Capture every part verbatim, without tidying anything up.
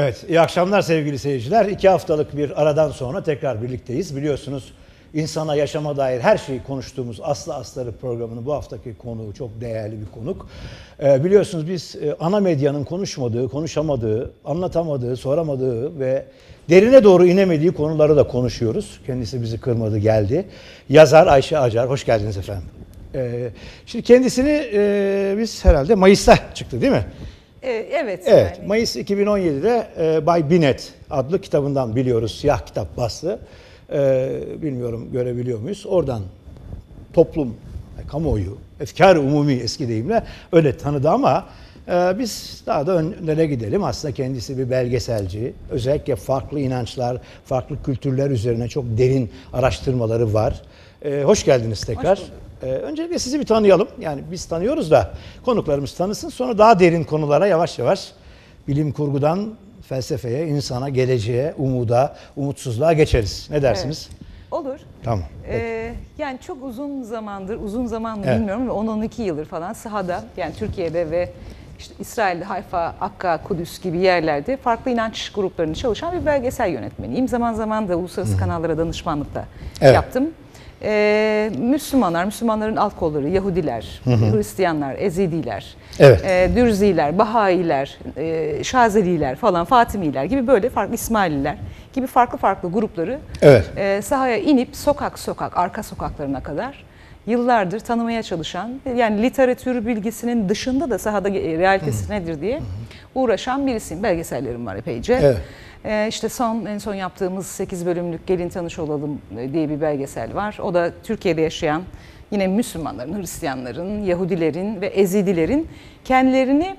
Evet, iyi akşamlar sevgili seyirciler. İki haftalık bir aradan sonra tekrar birlikteyiz. Biliyorsunuz insana, yaşama dair her şeyi konuştuğumuz Aslı Astarı programının bu haftaki konuğu çok değerli bir konuk. Ee, biliyorsunuz biz e, ana medyanın konuşmadığı, konuşamadığı, anlatamadığı, soramadığı ve derine doğru inemediği konuları da konuşuyoruz. Kendisi bizi kırmadı, geldi. Yazar Ayşe Acar, hoş geldiniz efendim. Ee, şimdi kendisini e, biz herhalde Mayıs'ta çıktı değil mi? Evet. Evet. Yani. Mayıs iki bin on yedi'de e, Bay Binet adlı kitabından biliyoruz. Siyah kitap bastı. E, bilmiyorum görebiliyor muyuz? Oradan toplum, kamuoyu, efkar-ı umumi eski deyimle öyle tanıdı ama e, biz daha da önlere gidelim. Aslında kendisi bir belgeselci. Özellikle farklı inançlar, farklı kültürler üzerine çok derin araştırmaları var. E, hoş geldiniz tekrar. Hoş bulduk. Ee, öncelikle sizi bir tanıyalım. Yani biz tanıyoruz da konuklarımız tanısın. Sonra daha derin konulara yavaş yavaş bilim kurgudan felsefeye, insana, geleceğe, umuda, umutsuzluğa geçeriz. Ne dersiniz? Evet. Olur. Tamam. Ee, yani çok uzun zamandır, uzun zaman mı Evet. bilmiyorum ama on on iki yıldır falan sahada, yani Türkiye'de ve işte İsrail'de, Hayfa, Akka, Kudüs gibi yerlerde farklı inanç gruplarının çalışan bir belgesel yönetmeniyim. Zaman zaman da uluslararası Hı. kanallara danışmanlıkta evet. yaptım. Ee, Müslümanlar, Müslümanların alt kolları, Yahudiler, hı hı. Hristiyanlar, Ezidiler, evet. e, Dürziler, Bahailer, e, Şazeliler falan, Fatimiler gibi böyle farklı İsmaililer gibi farklı farklı grupları evet. e, sahaya inip sokak sokak, arka sokaklarına kadar yıllardır tanımaya çalışan, yani literatür bilgisinin dışında da sahada realitesi hı. nedir diye uğraşan birisiyim. Belgesellerim var epeyce. Evet. Ee, işte son en son yaptığımız sekiz bölümlük Gelin Tanış Olalım diye bir belgesel var. O da Türkiye'de yaşayan yine Müslümanların, Hristiyanların, Yahudilerin ve Ezidilerin kendilerini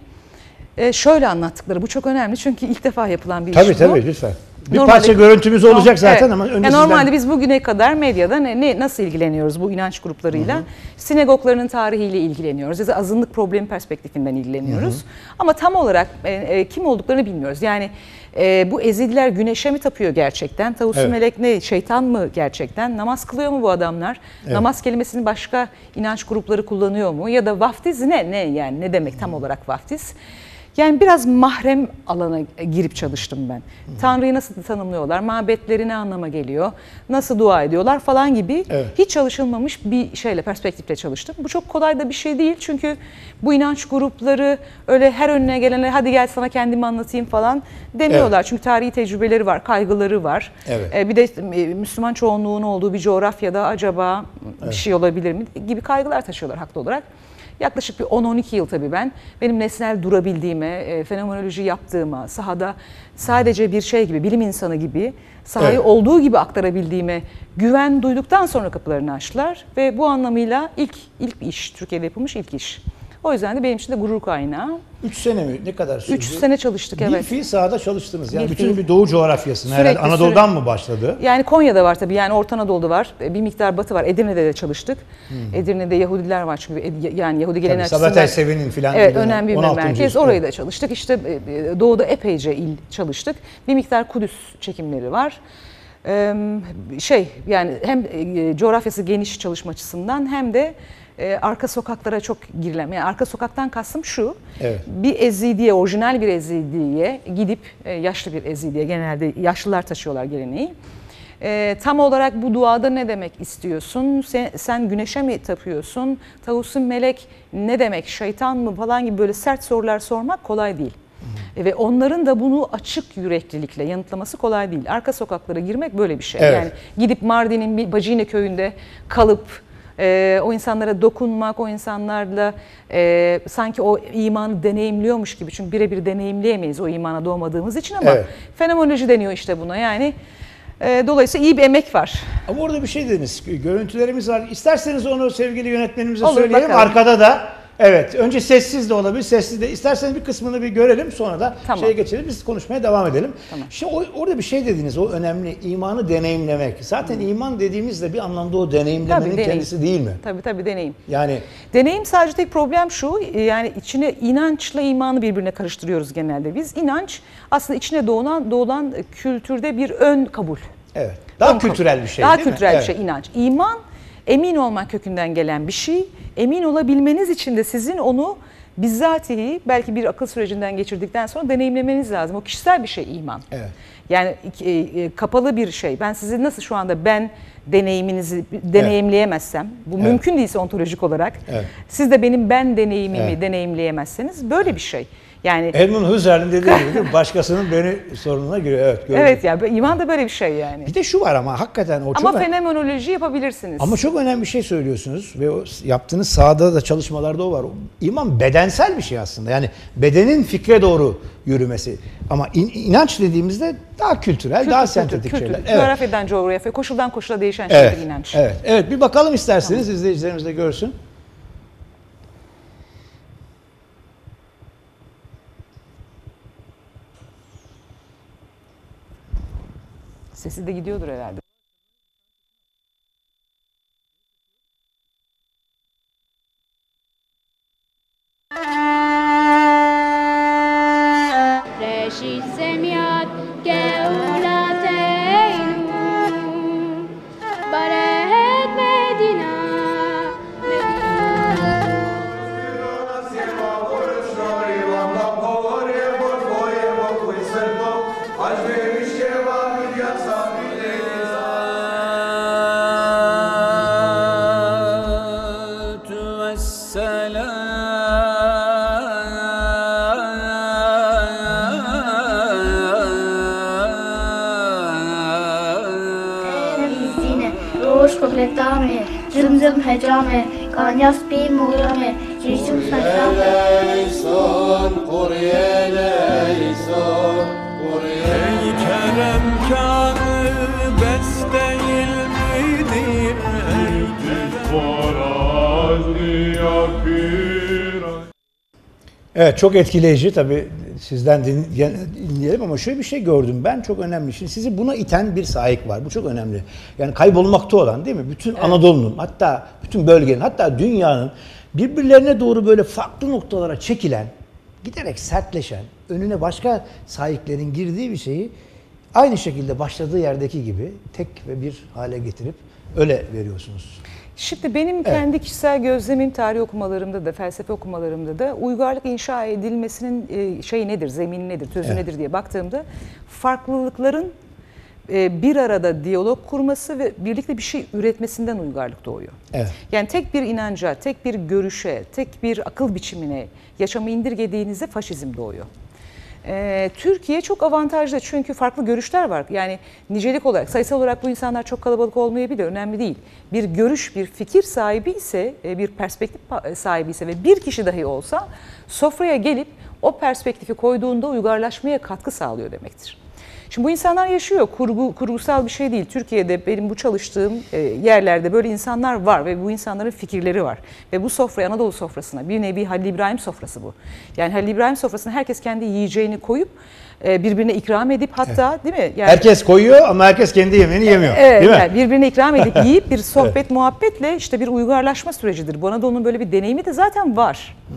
şöyle anlattıkları. Bu çok önemli çünkü ilk defa yapılan bir tabii, iş tabii, bu. Tabii tabii lütfen. Bir normalde, parça görüntümüz olacak zaten evet. ama önce yani normalde sizden... biz bugüne kadar medyada ne, ne nasıl ilgileniyoruz bu inanç gruplarıyla? Hı hı. Sinagogların tarihiyle ilgileniyoruz ya da azınlık problemi perspektifinden ilgileniyoruz. Hı hı. Ama tam olarak e, e, kim olduklarını bilmiyoruz. Yani e, bu Ezidiler güneşe mi tapıyor gerçekten? Tavus evet. melek ne? Şeytan mı gerçekten? Namaz kılıyor mu bu adamlar? Evet. Namaz kelimesini başka inanç grupları kullanıyor mu? Ya da vaftiz ne? Ne yani? Ne demek tam olarak vaftiz? Yani biraz mahrem alana girip çalıştım ben. Hmm. Tanrı'yı nasıl tanımlıyorlar, mabetleri ne anlama geliyor, nasıl dua ediyorlar falan gibi evet. hiç çalışılmamış bir şeyle, perspektifle çalıştım. Bu çok kolay da bir şey değil çünkü bu inanç grupları öyle her önüne gelene hadi gel sana kendimi anlatayım falan demiyorlar. Evet. Çünkü tarihi tecrübeleri var, kaygıları var. Evet. Ee, bir de Müslüman çoğunluğun olduğu bir coğrafyada acaba evet. bir şey olabilir mi gibi kaygılar taşıyorlar haklı olarak. Yaklaşık bir on on iki yıl tabii ben benim nesnel durabildiğime, e, fenomenoloji yaptığıma, sahada sadece bir şey gibi, bilim insanı gibi sahayı evet. olduğu gibi aktarabildiğime güven duyduktan sonra kapılarını açtılar ve bu anlamıyla ilk ilk iş, Türkiye'de yapılmış ilk iş. O yüzden de benim için de gurur kaynağı. Üç sene mi? Ne kadar sürdü? Üç sene çalıştık evet. Bir fiil sahada çalıştınız. Yani bir bütün fiil. bir Doğu coğrafyasına herhalde Anadolu'dan sürekli. mı başladı? Yani Konya'da var tabii. Yani Orta Anadolu'da var. Bir miktar Batı var. Edirne'de de çalıştık. Hmm. Edirne'de Yahudiler var çünkü yani Yahudi geleneği açısından. Sabahattin Sevin'in filan. Evet, önemli bir merkez. Orayı da çalıştık. İşte Doğu'da epeyce il çalıştık. Bir miktar Kudüs çekimleri var. Ee, şey yani hem coğrafyası geniş çalışma açısından hem de Ee, arka sokaklara çok girilen, yani arka sokaktan kastım şu, evet. bir Ezidiye, orijinal bir Ezidiye gidip, e, yaşlı bir Ezidiye, genelde yaşlılar taşıyorlar geleneği. E, tam olarak bu duada ne demek istiyorsun, sen, sen güneşe mi tapıyorsun, Tavus-u melek ne demek, şeytan mı falan gibi böyle sert sorular sormak kolay değil. Hmm. Ve onların da bunu açık yüreklilikle yanıtlaması kolay değil. Arka sokaklara girmek böyle bir şey. Evet. Yani gidip Mardin'in bir Bacine köyünde kalıp, Ee, o insanlara dokunmak, o insanlarla e, sanki o imanı deneyimliyormuş gibi. Çünkü birebir deneyimleyemeyiz o imana doğmadığımız için ama evet. fenomenoloji deniyor işte buna yani. E, dolayısıyla iyi bir emek var. Ama orada bir şey dediniz, görüntülerimiz var. İsterseniz onu sevgili yönetmenimize Olur, söyleyelim. Bakalım. Arkada da evet, önce sessiz de olabilir, sessiz de. İsterseniz bir kısmını bir görelim, sonra da tamam. şeye geçelim, biz konuşmaya devam edelim. Tamam. Şimdi o, orada bir şey dediniz, o önemli, imanı deneyimlemek. Zaten hmm. iman dediğimizde bir anlamda o deneyimlemenin tabii, kendisi değil mi? Tabii tabii deneyim. Yani deneyim sadece tek problem şu, yani içine inançla imanı birbirine karıştırıyoruz genelde biz. İnanç aslında içine doğulan, doğulan kültürde bir ön kabul. Evet. Daha ön kültürel kabul. bir şey Daha değil kültürel mi? bir evet. şey inanç. İman emin olmak kökünden gelen bir şey. Emin olabilmeniz için de sizin onu bizzatihi belki bir akıl sürecinden geçirdikten sonra deneyimlemeniz lazım. O kişisel bir şey iman. Evet. Yani e, kapalı bir şey. Ben sizi nasıl şu anda ben deneyiminizi deneyimleyemezsem, bu Evet. mümkün değilse ontolojik olarak, Evet. siz de benim ben deneyimimi Evet. deneyimleyemezseniz böyle bir şey. Yani Edmund Husserl'in dediği gibi değil mi? Başkasının beni sorununa giriyor. Evet. Gördüm. evet ya yani, iman da böyle bir şey yani. Bir de şu var ama hakikaten o çok Ama önemli. fenomenoloji yapabilirsiniz. Ama çok önemli bir şey söylüyorsunuz ve o yaptığınız sahada da çalışmalarda o var. İman bedensel bir şey aslında. Yani bedenin fikre doğru yürümesi. Ama in, inanç dediğimizde daha kültürel, Kültür, daha kültür, sentetik kültür. şeyler. Evet. Coğrafyadan coğrafya, koşuldan koşula değişen Evet. şeydir inanç. Evet. Evet. Bir bakalım isterseniz izleyicilerimiz de görsün. Sesi de gidiyordur herhalde. ראשית سمیاد גאולתנו ברד מדינה Completame, zımzım hecame, kanyas bir muğrame, Jesús sagrame. Leyson, Kurye leyson, Kurye. Ey keremkârı beste ilmidir, ey Evet, çok etkileyici tabii, sizden dinleyelim ama şöyle bir şey gördüm ben, çok önemli. Şimdi sizi buna iten bir sahip var. Bu çok önemli. Yani kaybolmakta olan, değil mi? Bütün evet. Anadolu'nun, hatta bütün bölgenin, hatta dünyanın birbirlerine doğru böyle farklı noktalara çekilen, giderek sertleşen, önüne başka sahiplerin girdiği bir şeyi aynı şekilde başladığı yerdeki gibi tek ve bir hale getirip öyle veriyorsunuz. Şimdi benim evet. kendi kişisel gözlemim tarih okumalarımda da, felsefe okumalarımda da uygarlık inşa edilmesinin şey nedir, zemini nedir, tözü evet. nedir diye baktığımda farklılıkların bir arada diyalog kurması ve birlikte bir şey üretmesinden uygarlık doğuyor. Evet. Yani tek bir inanca, tek bir görüşe, tek bir akıl biçimine yaşamı indirgediğinizde faşizm doğuyor. Ee, Türkiye çok avantajlı çünkü farklı görüşler var. Yani nicelik olarak, sayısal olarak bu insanlar çok kalabalık olmayabilir, önemli değil. Bir görüş, bir fikir sahibi ise, bir perspektif sahibi ise ve bir kişi dahi olsa sofraya gelip o perspektifi koyduğunda uygarlaşmaya katkı sağlıyor demektir. Şimdi bu insanlar yaşıyor, kurgu, kurgusal bir şey değil. Türkiye'de benim bu çalıştığım yerlerde böyle insanlar var ve bu insanların fikirleri var. Ve bu sofraya, Anadolu sofrasına, bir nevi Halil İbrahim sofrası bu. Yani Halil İbrahim sofrasına herkes kendi yiyeceğini koyup birbirine ikram edip hatta evet. değil mi? Yani, herkes koyuyor ama herkes kendi yemeğini yemiyor. Evet, değil mi? Yani birbirine ikram edip yiyip bir sohbet evet. muhabbetle işte bir uygarlaşma sürecidir. Bu Anadolu'nun böyle bir deneyimi de zaten var. Hı hı.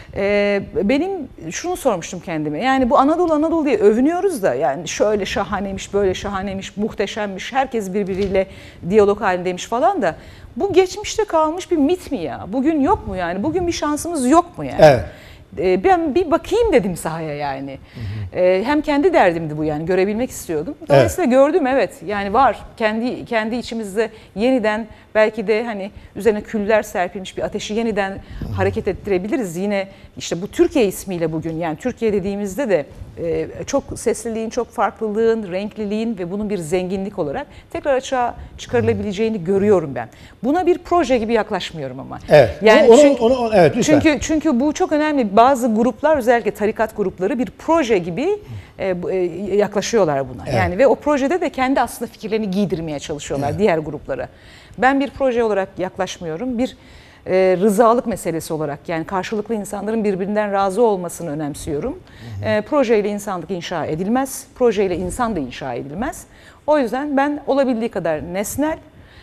Ee, benim şunu sormuştum kendime, yani bu Anadolu Anadolu diye övünüyoruz da yani şöyle şahaneymiş, böyle şahaneymiş, muhteşemmiş, herkes birbiriyle diyalog halindeymiş falan da bu geçmişte kalmış bir mit mi ya? Bugün yok mu yani? Bugün bir şansımız yok mu yani? Evet. Ee, ben bir bakayım dedim sahaya yani. Hı hı. Ee, hem kendi derdimdi bu yani, görebilmek istiyordum. Dolayısıyla evet. gördüm evet yani var kendi kendi içimizde yeniden belki de hani üzerine küller serpilmiş bir ateşi yeniden Hı. hareket ettirebiliriz. Yine işte bu Türkiye ismiyle bugün yani Türkiye dediğimizde de e, çok sesliliğin, çok farklılığın, renkliliğin ve bunun bir zenginlik olarak tekrar açığa çıkarılabileceğini Hı. görüyorum ben. Buna bir proje gibi yaklaşmıyorum ama. Evet. Yani onu, çünkü, onu, onu, evet, lütfen. çünkü çünkü bu çok önemli. Bazı gruplar özellikle tarikat grupları bir proje gibi e, e, yaklaşıyorlar buna. Evet. Yani ve o projede de kendi aslında fikirlerini giydirmeye çalışıyorlar evet. diğer gruplara. Ben bir proje olarak yaklaşmıyorum. Bir e, rızalık meselesi olarak yani karşılıklı insanların birbirinden razı olmasını önemsiyorum. Hı hı. E, projeyle insanlık inşa edilmez. Projeyle insan da inşa edilmez. O yüzden ben olabildiği kadar nesnel,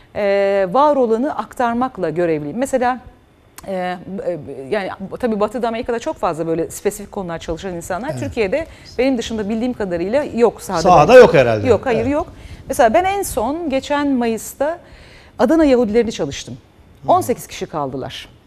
e, var olanı aktarmakla görevliyim. Mesela Ee, yani tabii Batı'da, Amerika'da çok fazla böyle spesifik konular çalışan insanlar. Evet. Türkiye'de benim dışında bildiğim kadarıyla yok. Sahada, sahada yok herhalde. Yok, hayır evet. yok. Mesela ben en son geçen Mayıs'ta Adana Yahudilerini çalıştım. on sekiz kişi kaldılar.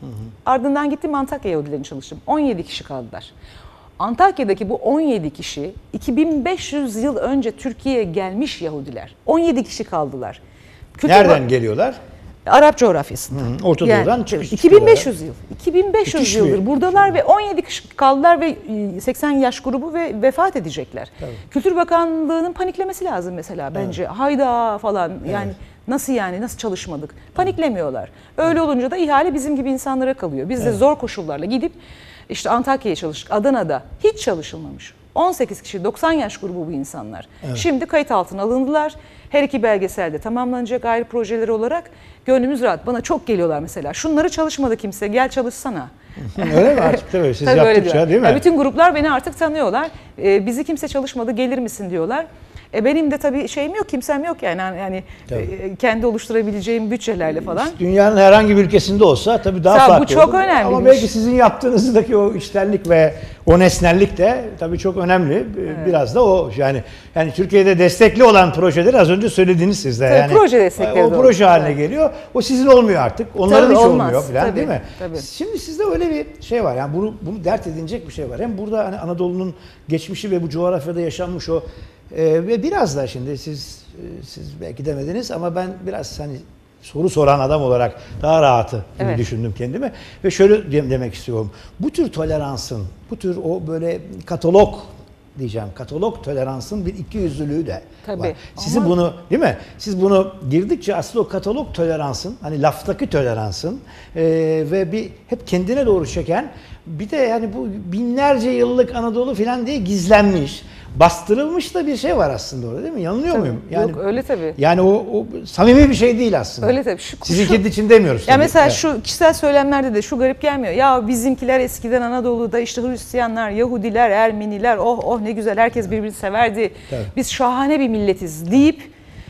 Hı hı. Ardından gittim Antakya Yahudilerini çalıştım. on yedi kişi kaldılar. Antakya'daki bu on yedi kişi iki bin beş yüz yıl önce Türkiye'ye gelmiş Yahudiler. on yedi kişi kaldılar. Kültür Nereden geliyorlar? Arap coğrafyasından. Hı, Orta yani, Doğu'dan çıkış. iki bin beş yüz yıl. iki bin beş yüz Müthiş yıldır bir- buradalar ve on yedi kişi kaldılar ve seksen yaş grubu ve vefat edecekler. Tabii. Kültür Bakanlığı'nın paniklemesi lazım mesela bence. Evet. Hayda falan yani evet. Nasıl yani nasıl çalışmadık? Paniklemiyorlar. Öyle olunca da ihale bizim gibi insanlara kalıyor. Biz de evet. zor koşullarla gidip işte Antakya'ya çalıştık. Adana'da hiç çalışılmamış. on sekiz kişi doksan yaş grubu bu insanlar. Evet. Şimdi kayıt altına alındılar. Her iki belgeselde tamamlanacak ayrı projeleri olarak. Gönlümüz rahat. Bana çok geliyorlar mesela. Şunları çalışmadı kimse. Gel çalışsana. Öyle mi artık? Tabii siz tabii yaptıkça değil mi? Ya bütün gruplar beni artık tanıyorlar. Ee, bizi kimse çalışmadı. Gelir misin diyorlar. E benim de tabii şeyim yok, kimsem yok yani yani e, kendi oluşturabileceğim bütçelerle falan. Dünyanın herhangi bir ülkesinde olsa tabii daha Sağ, farklı. Bu çok olur. önemli. Ama belki sizin yaptığınızdaki o içtenlik ve o nesnellik de tabii çok önemli. Evet. Biraz da o yani yani Türkiye'de destekli olan projeleri az önce söylediğiniz siz de. Tabii yani proje destekleri o de proje olur. haline Evet. geliyor. O sizin olmuyor artık. Onların tabii hiç olmaz. olmuyor falan Tabii, değil mi? Tabii. Şimdi sizde öyle bir şey var. Yani bunu bunu dert edinecek bir şey var. Hem burada hani Anadolu'nun geçmişi ve bu coğrafyada yaşanmış o Ee, ve biraz da şimdi siz siz belki demediniz ama ben biraz hani soru soran adam olarak daha rahatı evet. düşündüm kendime ve şöyle demek istiyorum. Bu tür toleransın, bu tür o böyle katalog diyeceğim, katalog toleransın bir ikiyüzlülüğü de Tabii. var. Sizi ama... bunu değil mi? Siz bunu girdikçe aslında o katalog toleransın, hani laftaki toleransın e, ve bir hep kendine doğru çeken bir de yani bu binlerce yıllık Anadolu falan diye gizlenmiş, bastırılmış da bir şey var aslında orada değil mi? Yanılıyor tabii. muyum? Yani, Yok öyle tabii. Yani o, o samimi bir şey değil aslında. Öyle tabii. Şu, Sizin şu, kendi için demiyoruz. Ya tabii. mesela evet. şu kişisel söylemlerde de şu garip gelmiyor. Ya bizimkiler eskiden Anadolu'da işte Hristiyanlar, Yahudiler, Ermeniler oh oh ne güzel herkes birbirini severdi. Tabii. Biz şahane bir milletiz deyip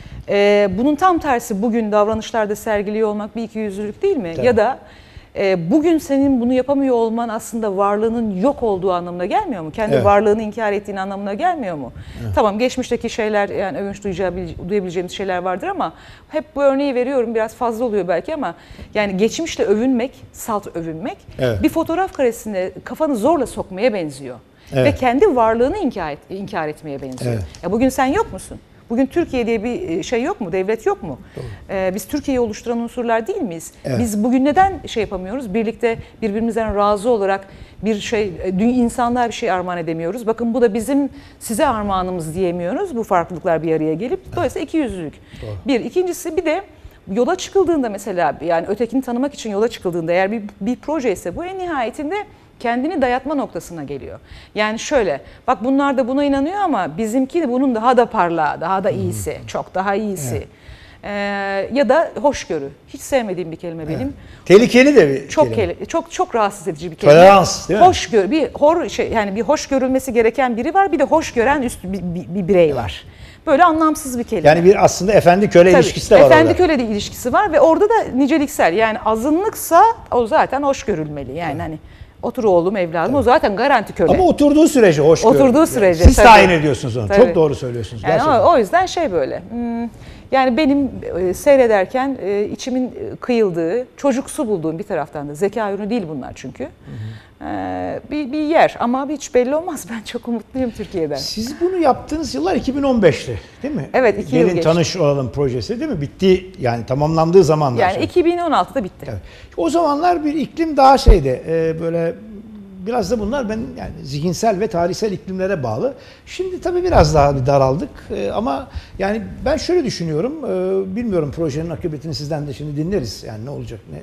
e, bunun tam tersi bugün davranışlarda sergiliyor olmak bir ikiyüzlülük değil mi? Tabii. Ya da E, bugün senin bunu yapamıyor olman aslında varlığının yok olduğu anlamına gelmiyor mu? Kendi evet. varlığını inkar ettiğin anlamına gelmiyor mu? Evet. Tamam geçmişteki şeyler yani övünç duyabileceğimiz şeyler vardır ama hep bu örneği veriyorum biraz fazla oluyor belki ama yani geçmişle övünmek, salt övünmek evet. bir fotoğraf karesine kafanı zorla sokmaya benziyor. Evet. Ve kendi varlığını inkar, et, inkar etmeye benziyor. Evet. Ya bugün sen yok musun? Bugün Türkiye diye bir şey yok mu? Devlet yok mu? Ee, biz Türkiye'yi oluşturan unsurlar değil miyiz? Evet. Biz bugün neden şey yapamıyoruz? Birlikte birbirimizden razı olarak bir şey, insanlığa bir şey armağan edemiyoruz. Bakın bu da bizim size armağanımız diyemiyoruz. Bu farklılıklar bir araya gelip. Dolayısıyla ikiyüzlülük. Doğru. Bir. İkincisi bir de yola çıkıldığında mesela yani ötekini tanımak için yola çıkıldığında eğer bir, bir proje ise bu en nihayetinde kendini dayatma noktasına geliyor. Yani şöyle, bak bunlar da buna inanıyor ama bizimki de bunun daha da parlağı, daha da iyisi, hmm. çok daha iyisi. Evet. Ee, ya da hoşgörü. Hiç sevmediğim bir kelime benim. Evet. Tehlikeli de bir çok kelime. Ke- çok çok rahatsız edici bir kelime. Tolerans değil mi? Hoşgörü, bir hor şey yani bir hoş görülmesi gereken biri var, bir de hoş gören üst bir, bir, bir birey var. Böyle anlamsız bir kelime. Yani bir aslında efendi köle Tabii, ilişkisi de var efendi orada. köle de ilişkisi var ve orada da niceliksel. Yani azınlıksa o zaten hoş görülmeli. Yani evet. hani otur oğlum evladım tabii. O zaten garanti köle. Ama oturduğu sürece hoş görülür. Oturduğu sürece. Siz tabii. tayin ediyorsunuz onu. Tabii. Çok doğru söylüyorsunuz. Yani gerçekten. o, o yüzden şey böyle. Hmm, yani benim e, seyrederken e, içimin kıyıldığı, çocuksu bulduğum bir taraftan da zeka ürünü değil bunlar çünkü. Hı hı. E, bir, bir yer ama hiç belli olmaz. Ben çok umutluyum Türkiye'den. Siz bunu yaptığınız yıllar iki bin on beşti değil mi? Evet iki yıl geçti. geçti. Tanış olalım projesi değil mi? Bitti yani tamamlandığı zamanlar. Yani sonra. iki bin on altıda bitti. Evet. O zamanlar bir iklim daha şeydi e, böyle biraz da bunlar ben yani zihinsel ve tarihsel iklimlere bağlı. Şimdi tabii biraz daha bir daraldık e, ama yani ben şöyle düşünüyorum. E, bilmiyorum projenin akıbetini sizden de şimdi dinleriz. Yani ne olacak, ne,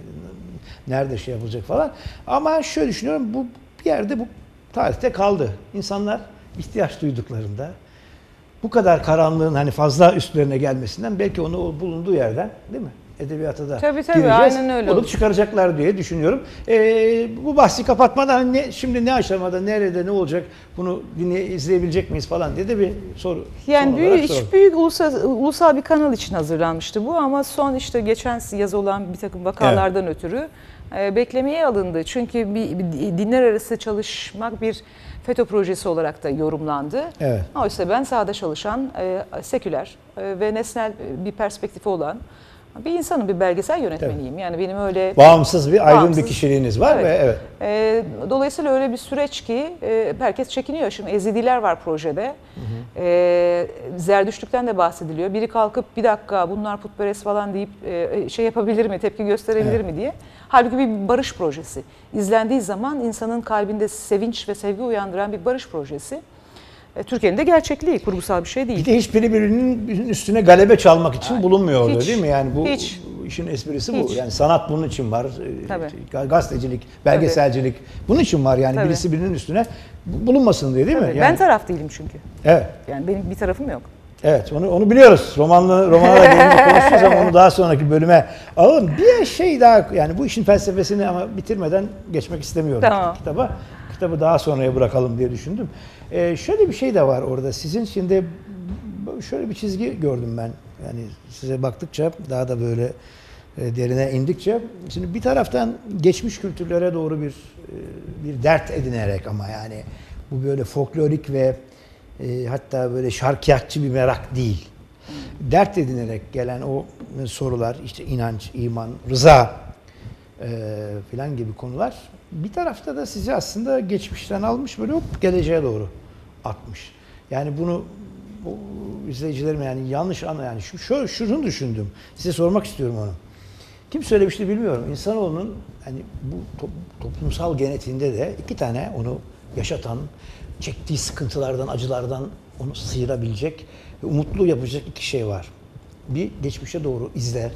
nerede şey yapılacak falan. Ama şöyle düşünüyorum bu bir yerde bu tarihte kaldı. İnsanlar ihtiyaç duyduklarında bu kadar karanlığın hani fazla üstlerine gelmesinden belki onu bulunduğu yerden değil mi? Edebiyata da tabii, tabii, gireceğiz. aynen öyle Olup olur. çıkaracaklar diye düşünüyorum. Ee, bu bahsi kapatmadan ne, şimdi ne aşamada, nerede, ne olacak bunu dinleye, izleyebilecek miyiz falan diye de bir soru. Yani büyük, hiç büyük ulusal, ulusal bir kanal için hazırlanmıştı bu ama son işte geçen yaz olan bir takım vakalardan evet. ötürü e, beklemeye alındı. Çünkü bir, bir dinler arası çalışmak bir FETÖ projesi olarak da yorumlandı. Evet. Oysa ben sahada çalışan, e, seküler e, ve nesnel bir perspektifi olan Bir insanın bir belgesel yönetmeniyim. Yani benim öyle Bağımsız bir aydın Bağımsız. bir kişiliğiniz var Evet. ve evet. E, dolayısıyla öyle bir süreç ki e, herkes çekiniyor. Şimdi Ezidiler var projede. Hı hı. E, Zerdüştlükten de bahsediliyor. Biri kalkıp bir dakika bunlar putperest falan deyip e, şey yapabilir mi, tepki gösterebilir evet. mi diye. Halbuki bir barış projesi. İzlendiği zaman insanın kalbinde sevinç ve sevgi uyandıran bir barış projesi. Türkiye'nin de gerçekliği, kurgusal bir şey değil. Bir de hiçbiri birinin üstüne galebe çalmak için Aynen. bulunmuyor orada hiç, değil mi? Yani bu hiç. işin esprisi hiç. bu. Yani sanat bunun için var. Tabii. Gazetecilik, belgeselcilik Tabii. bunun için var. Yani Tabii. birisi birinin üstüne bulunmasın diye değil Tabii. mi? Yani, ben taraf değilim çünkü. Evet. Yani benim bir tarafım yok. Evet, onu onu biliyoruz. Romanla romana da gelince konuşuruz ama onu daha sonraki bölüme alalım. Bir şey daha, yani bu işin felsefesini ama bitirmeden geçmek istemiyorum tamam. kitaba. Kitabı daha sonraya bırakalım diye düşündüm. Ee, şöyle bir şey de var orada. Sizin şimdi şöyle bir çizgi gördüm ben. Yani size baktıkça daha da böyle e, derine indikçe. Şimdi bir taraftan geçmiş kültürlere doğru bir e, bir dert edinerek ama yani bu böyle folklorik ve e, hatta böyle şarkiyatçı bir merak değil. Dert edinerek gelen o sorular, işte inanç, iman, rıza e, filan gibi konular. Bir tarafta da sizi aslında geçmişten almış, böyle hop geleceğe doğru atmış. Yani bunu bu izleyicilerim yani yanlış anla, yani şu, şu şunu düşündüm. Size sormak istiyorum onu. Kim söylemişti bilmiyorum. İnsanoğlunun hani bu to, toplumsal genetiğinde de iki tane onu yaşatan, çektiği sıkıntılardan, acılardan onu sıyırabilecek ve umutlu yapacak iki şey var. Bir, geçmişe doğru izler.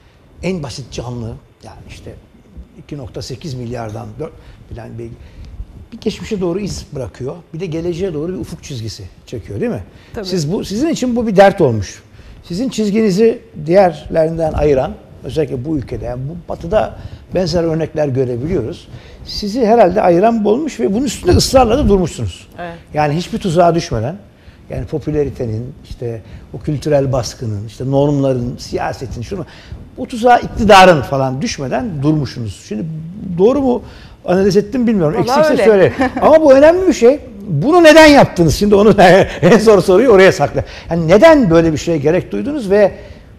En basit canlı, yani işte iki nokta sekiz milyardan dört bilen bir, bir geçmişe doğru iz bırakıyor. Bir de geleceğe doğru bir ufuk çizgisi çekiyor, değil mi? Tabii. Siz bu sizin için bu bir dert olmuş. Sizin çizginizi diğerlerinden ayıran, özellikle bu ülkede, yani bu batıda benzer örnekler görebiliyoruz. Sizi herhalde ayıran bu olmuş ve bunun üstünde ısrarla da durmuşsunuz. Evet. Yani hiçbir tuzağa düşmeden, yani popülaritenin, işte o kültürel baskının, işte normların, siyasetin, şunu, bu tuzağa iktidarın falan düşmeden durmuşsunuz. Şimdi doğru mu analiz ettim bilmiyorum. Vallahi Eksikse öyle. söyle. Ama bu önemli bir şey. Bunu neden yaptınız? Şimdi onu en zor soruyu oraya sakla. Yani neden böyle bir şeye gerek duydunuz ve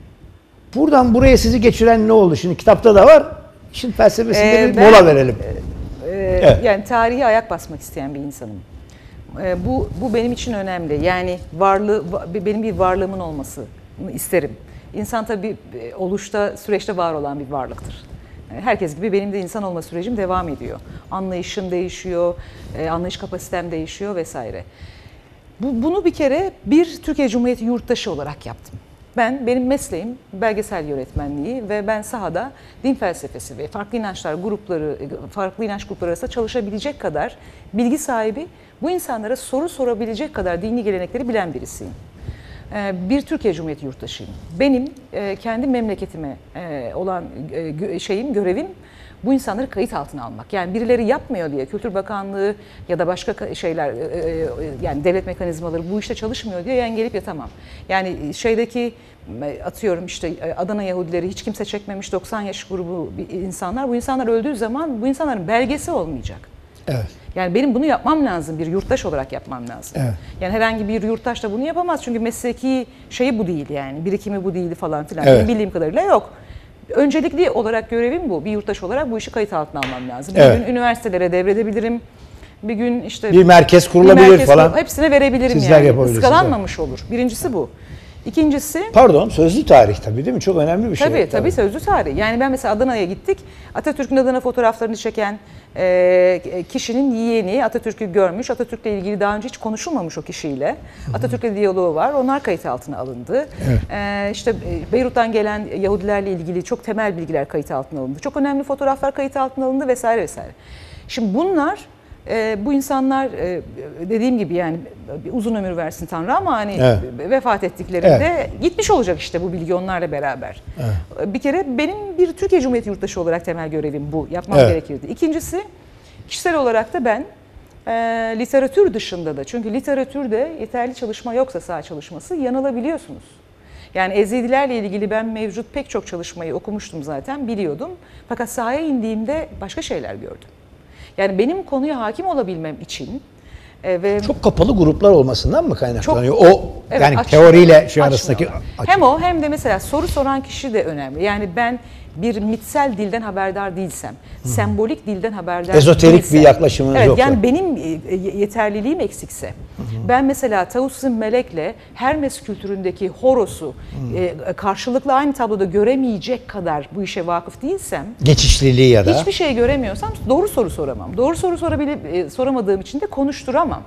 buradan buraya sizi geçiren ne oldu? Şimdi kitapta da var. İşin felsefesinde Ee, bir ben, mola verelim. E, evet. Yani tarihi ayak basmak isteyen bir insanım. E, bu bu benim için önemli. Yani varlığı, benim bir varlığımın olmasını isterim. İnsan tabii oluşta, süreçte var olan bir varlıktır. Herkes gibi benim de insan olma sürecim devam ediyor. Anlayışım değişiyor, anlayış kapasitem değişiyor vesaire. Bu, bunu bir kere bir Türkiye Cumhuriyeti yurttaşı olarak yaptım. Ben, benim mesleğim belgesel yönetmenliği ve ben sahada din felsefesi ve farklı inançlar grupları, farklı inanç grupları arasında çalışabilecek kadar bilgi sahibi, bu insanlara soru sorabilecek kadar dini gelenekleri bilen birisiyim. Bir Türkiye Cumhuriyeti yurttaşıyım. Benim kendi memleketime olan şeyim, görevim bu insanları kayıt altına almak. Yani birileri yapmıyor diye Kültür Bakanlığı ya da başka şeyler, yani devlet mekanizmaları bu işte çalışmıyor diye yani gelip yatamam. Yani şeydeki atıyorum işte Adana Yahudileri hiç kimse çekmemiş doksan yaş grubu insanlar. Bu insanlar öldüğü zaman bu insanların belgesi olmayacak. Evet. Yani benim bunu yapmam lazım, bir yurttaş olarak yapmam lazım. Evet. Yani herhangi bir yurttaş da bunu yapamaz çünkü mesleki şeyi bu değil yani, birikimi bu değildi falan filan. Evet. Bildiğim kadarıyla yok. Öncelikli olarak görevim bu. Bir yurttaş olarak bu işi kayıt altına almam lazım. Evet. Bir gün üniversitelere devredebilirim. Bir gün işte bir merkez kurulabilir bir merkez falan. Kur, hepsine verebilirim Sizler yani. Iskalanmamış evet. olur. Birincisi bu. İkincisi... Pardon, sözlü tarih tabii değil mi? Çok önemli bir şey. Tabii, tabii, tabii sözlü tarih. Yani ben mesela Adana'ya gittik. Atatürk'ün Adana fotoğraflarını çeken e, kişinin yeğeni Atatürk'ü görmüş. Atatürk'le ilgili daha önce hiç konuşulmamış o kişiyle. Hı-hı. Atatürk'le diyaloğu var. Onlar kayıt altına alındı. Evet. E, işte Beyrut'tan gelen Yahudilerle ilgili çok temel bilgiler kayıt altına alındı. Çok önemli fotoğraflar kayıt altına alındı vesaire vesaire. Şimdi bunlar... E, bu insanlar e, dediğim gibi yani uzun ömür versin Tanrı ama hani evet. vefat ettiklerinde evet. gitmiş olacak işte bu bilgi onlarla beraber. Evet. Bir kere benim bir Türkiye Cumhuriyeti yurttaşı olarak temel görevim bu. Yapmam evet. gerekirdi. İkincisi kişisel olarak da ben e, literatür dışında da çünkü literatürde yeterli çalışma yoksa saha çalışması yanılabiliyorsunuz. Yani Ezidilerle ilgili ben mevcut pek çok çalışmayı okumuştum zaten biliyordum. Fakat sahaya indiğimde başka şeyler gördüm. Yani benim konuya hakim olabilmem için E, ve Çok kapalı gruplar olmasından mı kaynaklanıyor? Çok- o Evet, yani açmıyorlar, teoriyle şey arasındaki açmıyorlar. Hem o hem de mesela soru soran kişi de önemli. Yani ben bir mitsel dilden haberdar değilsem, sembolik dilden haberdar Ezoterik değilsem, bir yaklaşımınız evet, yoksa. yani benim e, yeterliliğim eksikse, ben mesela Tavus'un Melek'le Hermes kültüründeki Horos'u e, karşılıklı aynı tabloda göremeyecek kadar bu işe vakıf değilsem, geçişliliği ya da hiçbir şey göremiyorsam doğru soru soramam. Doğru soru sorabilip e, soramadığım için de konuşturamam.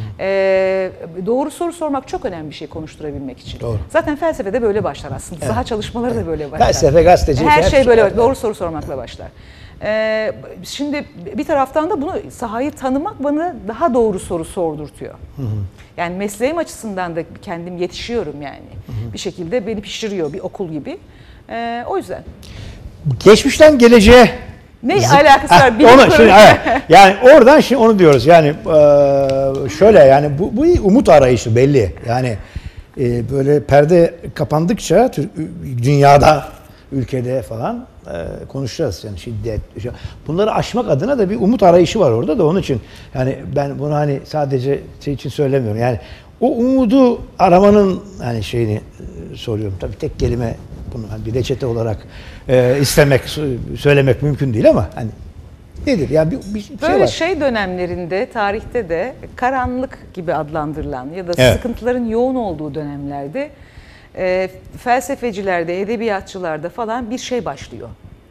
E, doğru soru sormak çok önemli bir şey konuşturabilmek için. Doğru. Zaten felsefede böyle başlar aslında. Saha çalışmaları da böyle başlar. felsefe, gazetecilik Her hep şey böyle şey- doğru soru sormakla başlar. E, şimdi bir taraftan da bunu sahayı tanımak bana daha doğru soru sordurtuyor. Yani mesleğim açısından da kendim yetişiyorum yani. Bir şekilde beni pişiriyor bir okul gibi. E, o yüzden. geçmişten geleceğe Ne Zıp- alakası Heh, var? Bilim onu, kurgu. şimdi, evet. Yani oradan şimdi onu diyoruz. Yani eee, şöyle yani bu, bu umut arayışı belli. Yani eee, böyle perde kapandıkça Türk, dünyada, ülkede falan eee, konuşacağız. Yani şiddet. şey- Bunları aşmak adına da bir umut arayışı var orada da onun için. Yani ben bunu hani sadece şey için söylemiyorum. Yani o umudu aramanın hani şeyini eee, soruyorum. Tabii tek kelime bunu hani bir reçete olarak eee, istemek, sö- söylemek mümkün değil ama hani nedir? Yani bir, bir şey Böyle var. şey dönemlerinde, tarihte de karanlık gibi adlandırılan ya da Evet. sıkıntıların yoğun olduğu dönemlerde e, felsefecilerde, edebiyatçılarda falan bir şey başlıyor.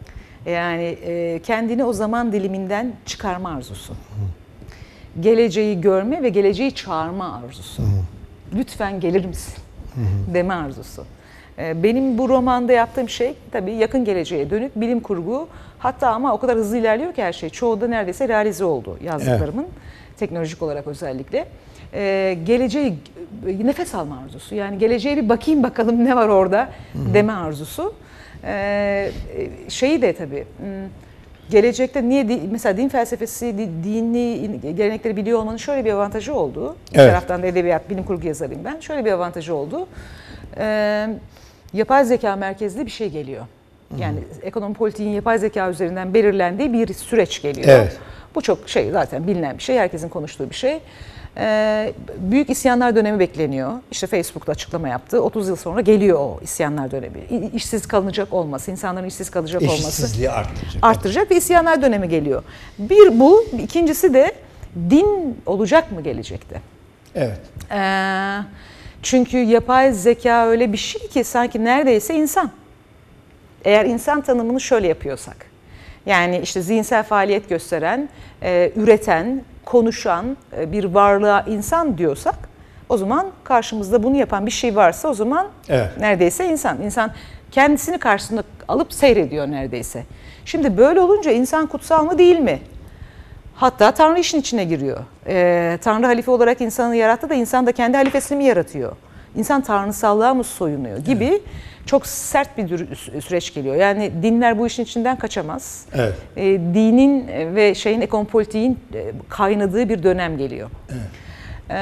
Yani e, kendini o zaman diliminden çıkarma arzusu. Geleceği görme ve geleceği çağırma arzusu. Lütfen gelir misin? Deme arzusu. E, benim bu romanda yaptığım şey tabii yakın geleceğe dönük bilim kurgu. Hatta ama o kadar hızlı ilerliyor ki her şey. Çoğu da neredeyse realize oldu yazdıklarımın. Teknolojik olarak özellikle. Ee, geleceği nefes alma arzusu. Yani geleceğe bir bakayım bakalım ne var orada deme arzusu. Ee, şeyi de tabii hmm, gelecekte niye di- mesela din felsefesi, di- dini gelenekleri biliyor olmanın şöyle bir avantajı oldu. Bir Evet. taraftan da edebiyat, bilim kurgu yazarıyım ben. Şöyle bir avantajı oldu. Ee, yapay zeka merkezli bir şey geliyor. Yani ekonomi politiğin yapay zeka üzerinden belirlendiği bir süreç geliyor. Evet. Bu çok şey zaten bilinen bir şey, herkesin konuştuğu bir şey. Ee, büyük isyanlar dönemi bekleniyor. İşte Facebook'ta açıklama yaptı. otuz yıl sonra geliyor o isyanlar dönemi. İ- İşsiz kalınacak olması, insanların işsiz kalacak olması Eşitsizliği arttıracak. arttıracak ve isyanlar dönemi geliyor. Bir bu, ikincisi de din olacak mı gelecekte? Evet. Ee, çünkü yapay zeka öyle bir şey ki sanki neredeyse insan. Eğer insan tanımını şöyle yapıyorsak, yani işte zihinsel faaliyet gösteren, e, üreten, konuşan e, bir varlığa insan diyorsak, o zaman karşımızda bunu yapan bir şey varsa o zaman Evet. neredeyse insan. İnsan kendisini karşısında alıp seyrediyor neredeyse. Şimdi böyle olunca insan kutsal mı değil mi? Hatta Tanrı işin içine giriyor. Ee, Tanrı halife olarak insanı yarattı da insan da kendi halifesini mi yaratıyor? İnsan tanrısallığa mı soyunuyor gibi evet. Çok sert bir dür- süreç geliyor. Yani dinler bu işin içinden kaçamaz. Evet. Ee, dinin ve şeyin ekonomi politiğin e, kaynadığı bir dönem geliyor. Evet. Ee,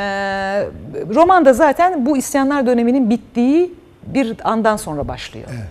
romanda zaten bu isyanlar döneminin bittiği bir andan sonra başlıyor. Evet.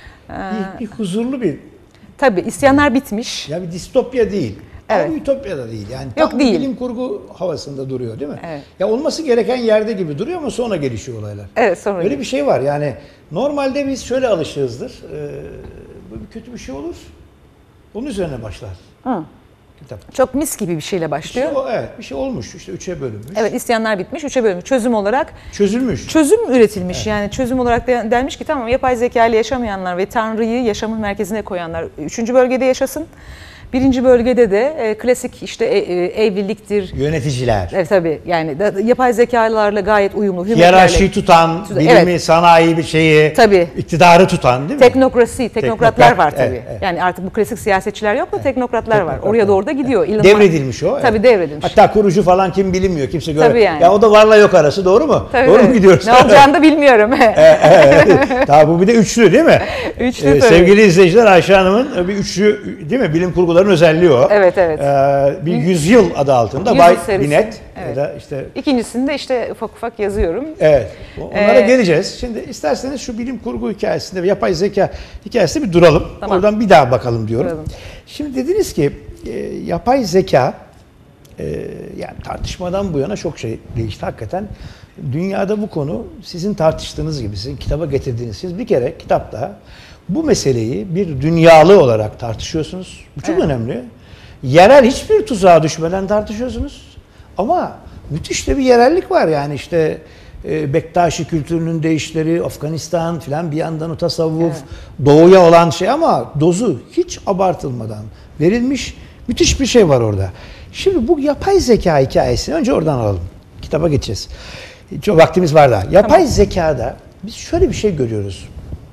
Ee, Bir, bir huzurlu bir, tabii isyanlar bitmiş. ya bir distopya değil. Evet. Ama ütopya da değil. Yani Yok, tam değil. bilim kurgu havasında duruyor değil mi? Evet. Ya olması gereken yerde gibi duruyor ama sonra gelişiyor olaylar. Evet, sonra Öyle gelişiyor. bir şey var yani normalde biz şöyle alışığızdır. Ee, bu bir kötü bir şey olur. Onun üzerine başlar. Hı. Kitap. Çok mis gibi bir şeyle Bir başlıyor. şey, o- evet bir şey olmuş işte üçe bölünmüş. Evet, isyanlar bitmiş, üçe bölünmüş. Çözüm olarak Çözülmüş. çözüm üretilmiş. Yani çözüm olarak de- denmiş ki tamam, yapay zeka ile yaşamayanlar ve Tanrı'yı yaşamın merkezine koyanlar üçüncü bölgede yaşasın. Birinci bölgede de e, klasik işte e, e, evliliktir. Yöneticiler. Evet tabii yani da, yapay zekalarla gayet uyumlu. Hiyerarşi tutan, Tutan, bilimi, evet. sanayi bir şeyi, Tabii. iktidarı tutan değil mi? Teknokrasi, teknokratlar Teknokrat, var tabii. evet, evet. Yani artık bu klasik siyasetçiler yok da teknokratlar var. Teknokratlar. Oraya doğru da gidiyor. Elon Devredilmiş o. Musk- Tabii evet. devredilmiş. Hatta kurucu falan kim bilinmiyor. Kimse görmüyor. Tabii yani. Ya o da varla yok arası doğru mu? Tabii, doğru tabii. mu gidiyoruz? Ne olacağını da bilmiyorum. Evet. Tabii bu bir de üçlü değil mi? Üçlü Ee, tabii. sevgili izleyiciler, Ayşe Hanım'ın bir üçlü değil mi? Bilim kurguların özelliği o. Evet, evet. Ee, bir yüzyıl adı altında Yüzyıl Bay serisi. Binet Evet. ya da işte İkincisini de işte ufak ufak yazıyorum. evet. Onlara Ee, geleceğiz. Şimdi isterseniz şu bilim kurgu hikayesinde ve yapay zeka hikayesinde bir duralım. Tamam. Oradan bir daha bakalım diyorum. Duralım. Şimdi dediniz ki e, yapay zeka e, yani tartışmadan bu yana çok şey değişti hakikaten. Dünyada bu konu sizin tartıştığınız gibi, sizin kitaba getirdiğiniz, siz bir kere kitapta bu meseleyi bir dünyalı olarak tartışıyorsunuz. Bu çok Evet. önemli. Yerel hiçbir tuzağa düşmeden tartışıyorsunuz. Ama müthiş de bir yerellik var yani işte e, Bektaşi kültürünün değişleri, Afganistan filan bir yandan o tasavvuf, Evet. doğuya olan şey ama dozu hiç abartılmadan verilmiş müthiş bir şey var orada. Şimdi bu yapay zeka hikayesini önce oradan alalım. Kitaba geçeceğiz. Çok vaktimiz var daha. Yapay Tamam. zekada biz şöyle bir şey görüyoruz.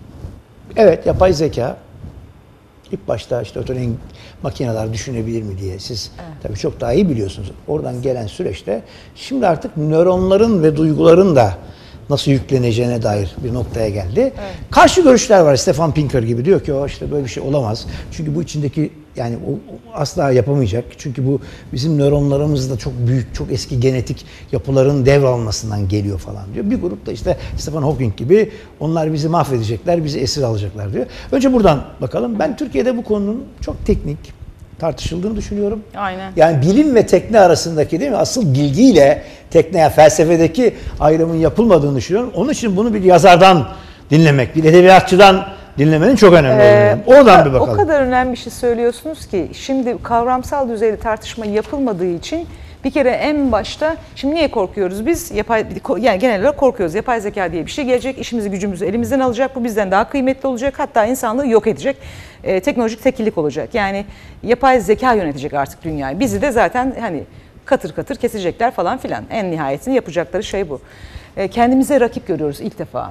Evet, yapay zeka ilk başta işte otonom makineler düşünebilir mi diye siz evet. tabii çok daha iyi biliyorsunuz. Oradan gelen süreçte şimdi artık nöronların ve duyguların da nasıl yükleneceğine dair bir noktaya geldi. Evet. Karşı görüşler var. Stefan Pinker gibi diyor ki o işte böyle bir şey olamaz. Çünkü bu içindeki yani o, o asla yapamayacak. Çünkü bu bizim nöronlarımızda çok büyük, çok eski genetik yapıların devralmasından geliyor falan diyor. Bir grup da işte Stephen Hawking gibi onlar bizi mahvedecekler, bizi esir alacaklar diyor. Önce buradan bakalım. Ben Türkiye'de bu konunun çok teknik tartışıldığını düşünüyorum. Aynen. Yani bilim ve tekne arasındaki değil mi? Asıl bilgiyle tekne, yani felsefedeki ayrımın yapılmadığını düşünüyorum. Onun için bunu bir yazardan dinlemek, bir edebiyatçıdan dinlemenin çok önemli Ee, olduğunu. Oradan bir bakalım. O kadar önemli bir şey söylüyorsunuz ki şimdi kavramsal düzeyde tartışma yapılmadığı için bir kere en başta şimdi niye korkuyoruz biz? Yapay, yani genel olarak korkuyoruz. Yapay zeka diye bir şey gelecek, işimizi gücümüzü elimizden alacak, bu bizden daha kıymetli olacak, hatta insanlığı yok edecek. E, teknolojik tekillik olacak. Yani yapay zeka yönetecek artık dünyayı. Bizi de zaten hani katır katır kesecekler falan filan. En nihayetini yapacakları şey bu. E, kendimize rakip görüyoruz ilk defa.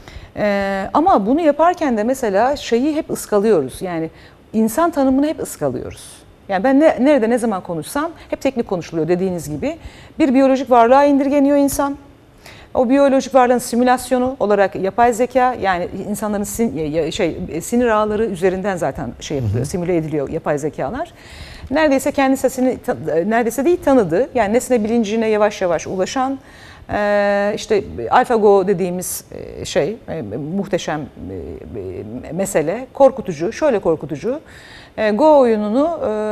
E, ama bunu yaparken de mesela şeyi hep ıskalıyoruz. Yani insan tanımını hep ıskalıyoruz. Yani ben ne, nerede ne zaman konuşsam hep teknik konuşuluyor dediğiniz gibi. Bir biyolojik varlığa indirgeniyor insan. O biyolojik varlığın simülasyonu olarak yapay zeka, yani insanların sin, şey sinir ağları üzerinden zaten şey yapılıyor, hı hı. simüle ediliyor yapay zekalar. Neredeyse kendi sesini neredeyse değil tanıdı. Yani nesne bilincine yavaş yavaş ulaşan işte AlphaGo dediğimiz şey muhteşem mesele, korkutucu, şöyle korkutucu. Go oyununu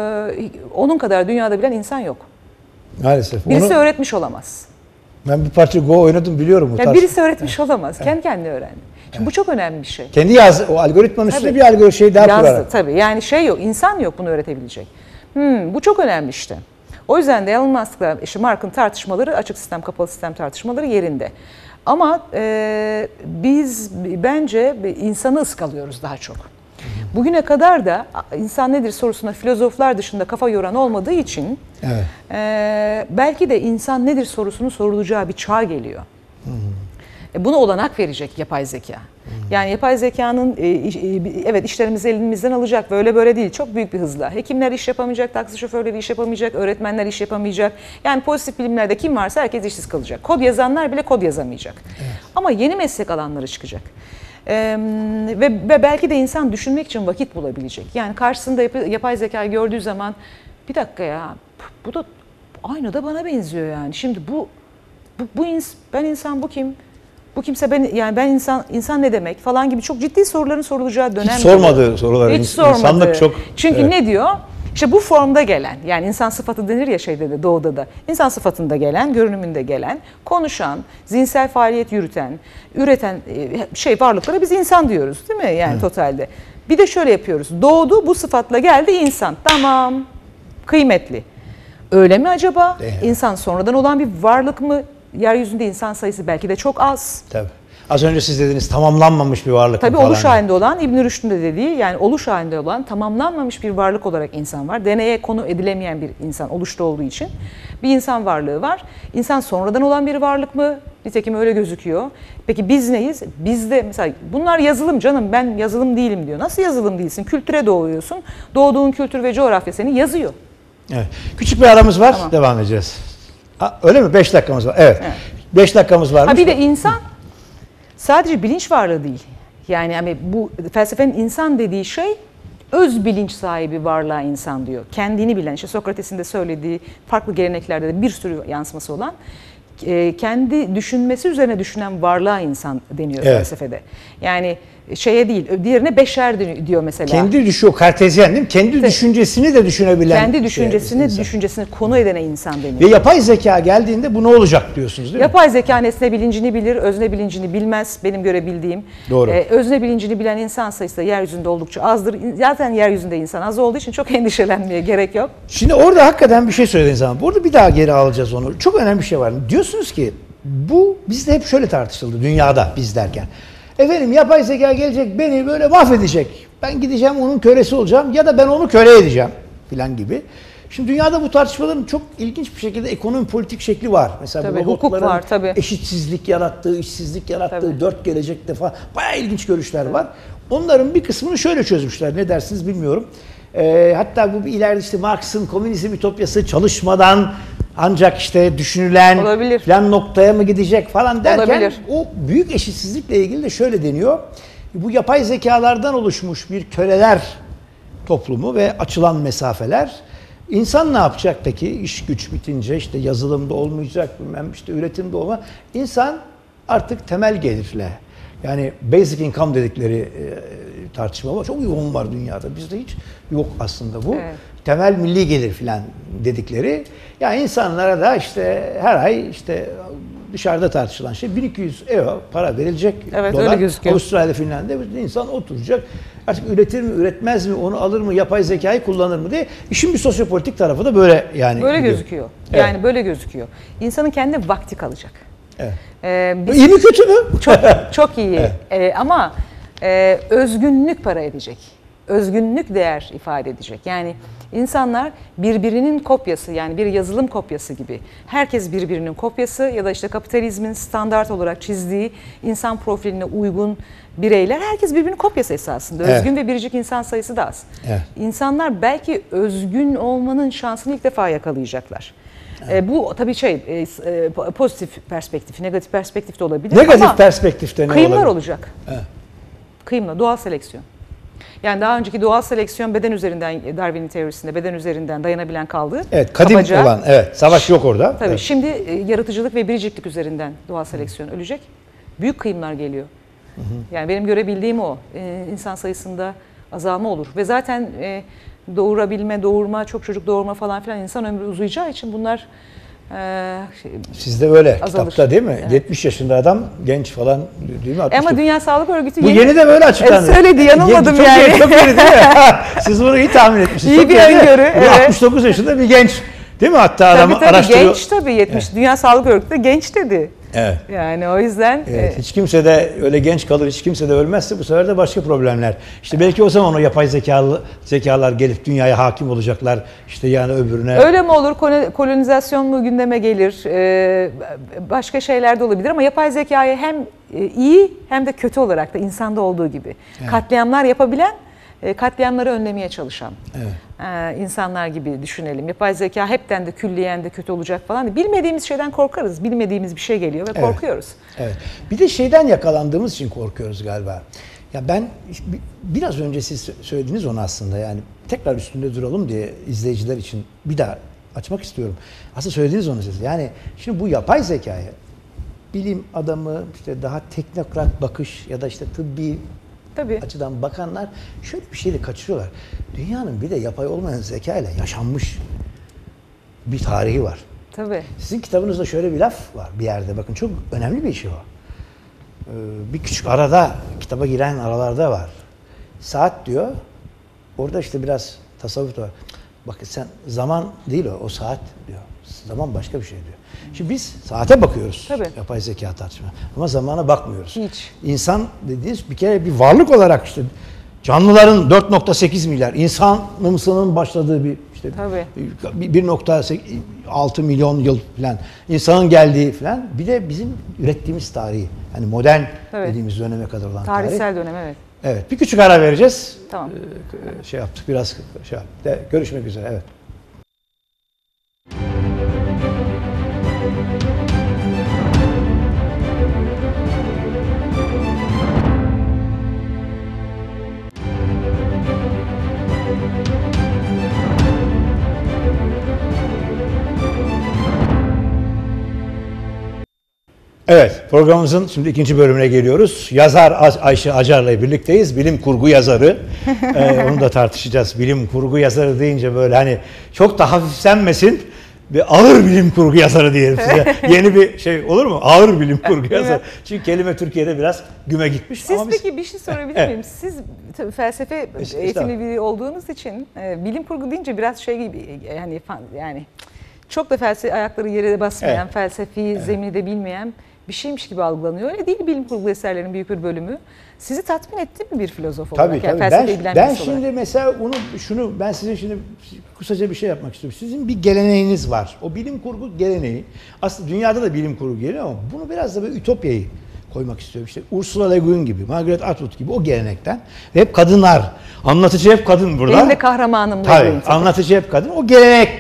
onun kadar dünyada bilen insan yok. Maalesef. Birisi Onu... öğretmiş olamaz. Ben bir parça Go oynadım biliyorum. Bu yani birisi öğretmiş olamaz. Evet. Kendi kendine öğrendi. Şimdi evet. bu çok önemli bir şey. Kendi yazdı. O algoritmanın üstüne tabii. bir algoritma şey daha yazdı, kurarak. Tabii. Yani şey yok. İnsan yok bunu öğretebilecek. Hmm, bu çok önemli işte. O yüzden de Elon Musk'la işte Mark'ın tartışmaları, açık sistem, kapalı sistem tartışmaları yerinde. Ama e, biz bence insanı ıskalıyoruz daha çok. Bugüne kadar da insan nedir sorusuna filozoflar dışında kafa yoran olmadığı için evet. e, belki de insan nedir sorusunu sorulacağı bir çağ geliyor. Hmm. E, buna olanak verecek yapay zeka. Hmm. Yani yapay zekanın e, e, evet işlerimizi elimizden alacak, böyle böyle değil, çok büyük bir hızla. Hekimler iş yapamayacak, taksi şoförleri iş yapamayacak, öğretmenler iş yapamayacak. Yani pozitif bilimlerde kim varsa herkes işsiz kalacak. Kod yazanlar bile kod yazamayacak. Evet. Ama yeni meslek alanları çıkacak. Ee, ve, ve belki de insan düşünmek için vakit bulabilecek. Yani karşısında yap, yapay zekayı gördüğü zaman bir dakika ya bu da aynı da bana benziyor yani. Şimdi bu bu, bu ins, ben insan bu kim? Bu kimse ben yani ben insan insan ne demek falan gibi çok ciddi soruların sorulacağı dönem. Hiç sormadığı sorular. Hiç sormadı. İnsanlık çok. Çünkü evet. ne diyor? İşte bu formda gelen, yani insan sıfatı denir ya şeyde de, doğuda da. İnsan sıfatında gelen, görünümünde gelen, konuşan, zihinsel faaliyet yürüten, üreten şey varlıklara biz insan diyoruz değil mi? Yani evet. totalde. Bir de şöyle yapıyoruz. Doğdu, bu sıfatla geldi insan. Tamam, kıymetli. Öyle mi acaba? Değil. İnsan sonradan olan bir varlık mı? Yeryüzünde insan sayısı belki de çok az. Tabii. Az önce siz dediniz tamamlanmamış bir varlık Tabii falan. oluş halinde olan, İbn Rüşd'ün de dediği, yani oluş halinde olan tamamlanmamış bir varlık olarak insan var. Deneye konu edilemeyen bir insan oluşta olduğu için bir insan varlığı var. İnsan sonradan olan bir varlık mı? Nitekim öyle gözüküyor. Peki biz neyiz? Biz de mesela bunlar yazılım canım, ben yazılım değilim diyor. Nasıl yazılım değilsin? Kültüre doğuyorsun. Doğduğun kültür ve coğrafya seni yazıyor. Evet. Küçük bir aramız var. Tamam. Devam edeceğiz. Ha, öyle mi? Beş dakikamız var. Evet. evet. Beş dakikamız var. Ha bir de insan sadece bilinç varlığı değil. Yani hani bu felsefenin insan dediği şey öz bilinç sahibi varlığa insan diyor. Kendini bilen, işte Sokrates'in de söylediği, farklı geleneklerde de bir sürü yansıması olan, kendi düşünmesi üzerine düşünen varlığa insan deniyor evet. felsefede. Yani şeye değil, diğerine beşer diyor mesela. Kendi düşüyor, kartezyen değil mi? Kendi düşüncesini de düşünebilen. Kendi düşüncesini, şey, insan. düşüncesini konu edene insan Ve deniyor. yapay zeka geldiğinde bu ne olacak diyorsunuz değil mi? Yapay zeka nesne bilincini bilir, özne bilincini bilmez benim görebildiğim. Doğru. Ee, özne bilincini bilen insan sayısı da yeryüzünde oldukça azdır. Zaten yeryüzünde insan az olduğu için çok endişelenmeye gerek yok. Şimdi orada hakikaten bir şey söylediğiniz zaman, burada bir daha geri alacağız onu. Çok önemli bir şey var. Diyorsunuz ki bu bizde hep şöyle tartışıldı dünyada biz derken. Efendim yapay zeka gelecek beni böyle mahvedecek. Ben gideceğim onun kölesi olacağım ya da ben onu köle edeceğim filan gibi. Şimdi dünyada bu tartışmaların çok ilginç bir şekilde ekonomi politik şekli var. Mesela Tabii, bu hukuk robotların var, tabii. eşitsizlik yarattığı, işsizlik yarattığı, Tabii. dört gelecekte falan bayağı ilginç görüşler var. Onların bir kısmını şöyle çözmüşler. Ne dersiniz bilmiyorum. Ee, hatta bu bir ileride işte Marx'ın komünizm ütopyası çalışmadan ancak işte düşünülen Olabilir. falan noktaya mı gidecek falan derken Olabilir. o büyük eşitsizlikle ilgili de şöyle deniyor. Bu yapay zekalardan oluşmuş bir köleler toplumu ve açılan mesafeler. İnsan ne yapacak peki? İş güç bitince işte yazılımda olmayacak, bilmem işte üretimde olma. İnsan artık temel gelirle, yani basic income dedikleri e, tartışma var. Çok yoğun var dünyada. Bizde hiç yok aslında bu. Evet. Temel milli gelir filan dedikleri. Yani insanlara da işte her ay işte dışarıda tartışılan şey bin iki yüz euro para verilecek. Evet, dolar. öyle gözüküyor. Avustralya, Finlandiya insan oturacak. Artık üretir mi, üretmez mi, onu alır mı, yapay zekayı kullanır mı diye. İşin bir sosyopolitik tarafı da böyle yani. Böyle gidiyor. gözüküyor. Evet. Yani böyle gözüküyor. İnsanın kendine vakti kalacak. Evet. Ee, biz- İyi mi kötü mü? Çok çok iyi. Evet. Ee, ama e, özgünlük para edecek. Özgünlük değer ifade edecek. Yani insanlar birbirinin kopyası, yani bir yazılım kopyası gibi. Herkes birbirinin kopyası ya da işte kapitalizmin standart olarak çizdiği insan profiline uygun bireyler. Herkes birbirinin kopyası esasında. Evet. Özgün ve biricik insan sayısı da az. Evet. İnsanlar belki özgün olmanın şansını ilk defa yakalayacaklar. E, bu tabii şey e, e, pozitif perspektif, negatif perspektif de olabilir. Negatif ama perspektifte ne kıyımlar olabilir? olacak. Evet. Kıyımla, doğal seleksiyon. Yani daha önceki doğal seleksiyon beden üzerinden, Darwin'in teorisinde beden üzerinden dayanabilen kaldı. Evet, kadim Kabaca. olan, evet. Savaş yok orada. Tabii Evet. şimdi e, yaratıcılık ve biriciklik üzerinden doğal seleksiyon ölecek. Büyük kıyımlar geliyor. Yani benim görebildiğim o. E, insan sayısında azalma olur. Ve zaten e, doğurabilme, doğurma, çok çocuk doğurma falan filan insan ömrü uzayacağı için bunlar e, şey, Sizde öyle azalır. kitapta değil mi? Evet. yetmiş yaşında adam genç falan değil mi? altmış ama Dünya Sağlık Örgütü Bu yeni, yeni de böyle açıklandı. E, söyledi, yanılmadım Çok yani. Yeni, çok yeni değil mi? Ha, siz bunu iyi tahmin etmişsiniz. İyi Çok bir yeni. öngörü, Bu evet. altmış dokuz yaşında bir genç değil mi? Hatta adam tabii tabii araştırıyor. genç tabii yetmiş. Dünya Sağlık Örgütü de genç dedi. Evet. Yani o yüzden Evet, e, hiç kimse de öyle genç kalır, hiç kimse de ölmezse bu sefer de başka problemler. İşte belki o zaman o yapay zekalı zekalar gelip dünyaya hakim olacaklar. İşte yani öbürüne. öyle mi olur? Kolo- Kolonizasyon mu gündeme gelir? E, başka şeyler de olabilir ama yapay zekayı hem e, iyi hem de kötü olarak da insanda olduğu gibi katliamlar yapabilen, e, katliamları önlemeye çalışan Evet. e, insanlar gibi düşünelim. Yapay zeka hepten de külliyen de kötü olacak falan. Bilmediğimiz şeyden korkarız. Bilmediğimiz bir şey geliyor ve Evet. korkuyoruz. Evet. Bir de şeyden yakalandığımız için korkuyoruz galiba. Ya ben bi- biraz önce siz söylediniz onu aslında, yani tekrar üstünde duralım diye izleyiciler için bir daha açmak istiyorum. Aslında söylediniz onu siz. Yani şimdi bu yapay zekayı bilim adamı, işte daha teknokrat bakış ya da işte tıbbi Tabii. açıdan bakanlar şöyle bir şey de kaçırıyorlar. Dünyanın bir de yapay olmayan zekayla yaşanmış bir tarihi var. Tabii. Sizin kitabınızda şöyle bir laf var bir yerde, bakın çok önemli bir şey o. Ee, bir küçük arada, kitaba giren aralarda var. Saat diyor, orada işte biraz tasavvuf da var. Bakın sen, zaman değil o, o saat diyor. Zaman başka bir şey diyor. Şimdi biz saate bakıyoruz, Tabii. yapay zeka tartışma. Ama zamana bakmıyoruz. Hiç. İnsan dediğiniz bir kere bir varlık olarak işte canlıların dört nokta sekiz milyar, insanımsının başladığı bir işte Tabii. bir nokta altı milyon yıl falan insanın geldiği falan, bir de bizim ürettiğimiz tarihi, yani modern Evet. dediğimiz döneme kadar olan tarih. Tarihsel dönem evet. Evet, bir küçük ara vereceğiz. Tamam. Ee, şey yaptık biraz şey yaptık. De, görüşmek üzere, evet. Evet, programımızın şimdi ikinci bölümüne geliyoruz. Yazar Ay- Ayşe Acar'la birlikteyiz. Bilim kurgu yazarı. Ee, onu da tartışacağız. Bilim kurgu yazarı deyince böyle hani çok da hafiflenmesin. Bir ağır bilim kurgu yazarı diyelim size. Yeni bir şey olur mu? Ağır bilim kurgu yazarı. Çünkü kelime Türkiye'de biraz güme gitmiş. Siz ama biz... peki bir şey sorabilir Evet. miyim? Siz tabii felsefe Estağfurullah. eğitimli biri olduğunuz için e, bilim kurgu deyince biraz şey gibi e, yani fan- yani çok da felsefe ayakları yere basmayan, Evet. felsefi zemini de bilmeyen bir şeymiş gibi algılanıyor. Öyle değil bilim kurgu eserlerinin büyük bir bölümü. Sizi tatmin etti mi bir filozof olarak? Tabii Yani tabii. felsefe Ben, bilen ben birisi olarak? şimdi mesela onu şunu ben size şimdi kısaca bir şey yapmak istiyorum. Sizin bir geleneğiniz var. O bilim kurgu geleneği. Aslında dünyada da bilim kurgu geliyor ama bunu biraz da böyle ütopyayı koymak istiyorum. İşte Ursula Le Guin gibi, Margaret Atwood gibi o gelenekten. Ve hep kadınlar. Anlatıcı hep kadın burada. Benim de kahramanım Le Tabii. Guin tabii. Anlatıcı hep kadın. O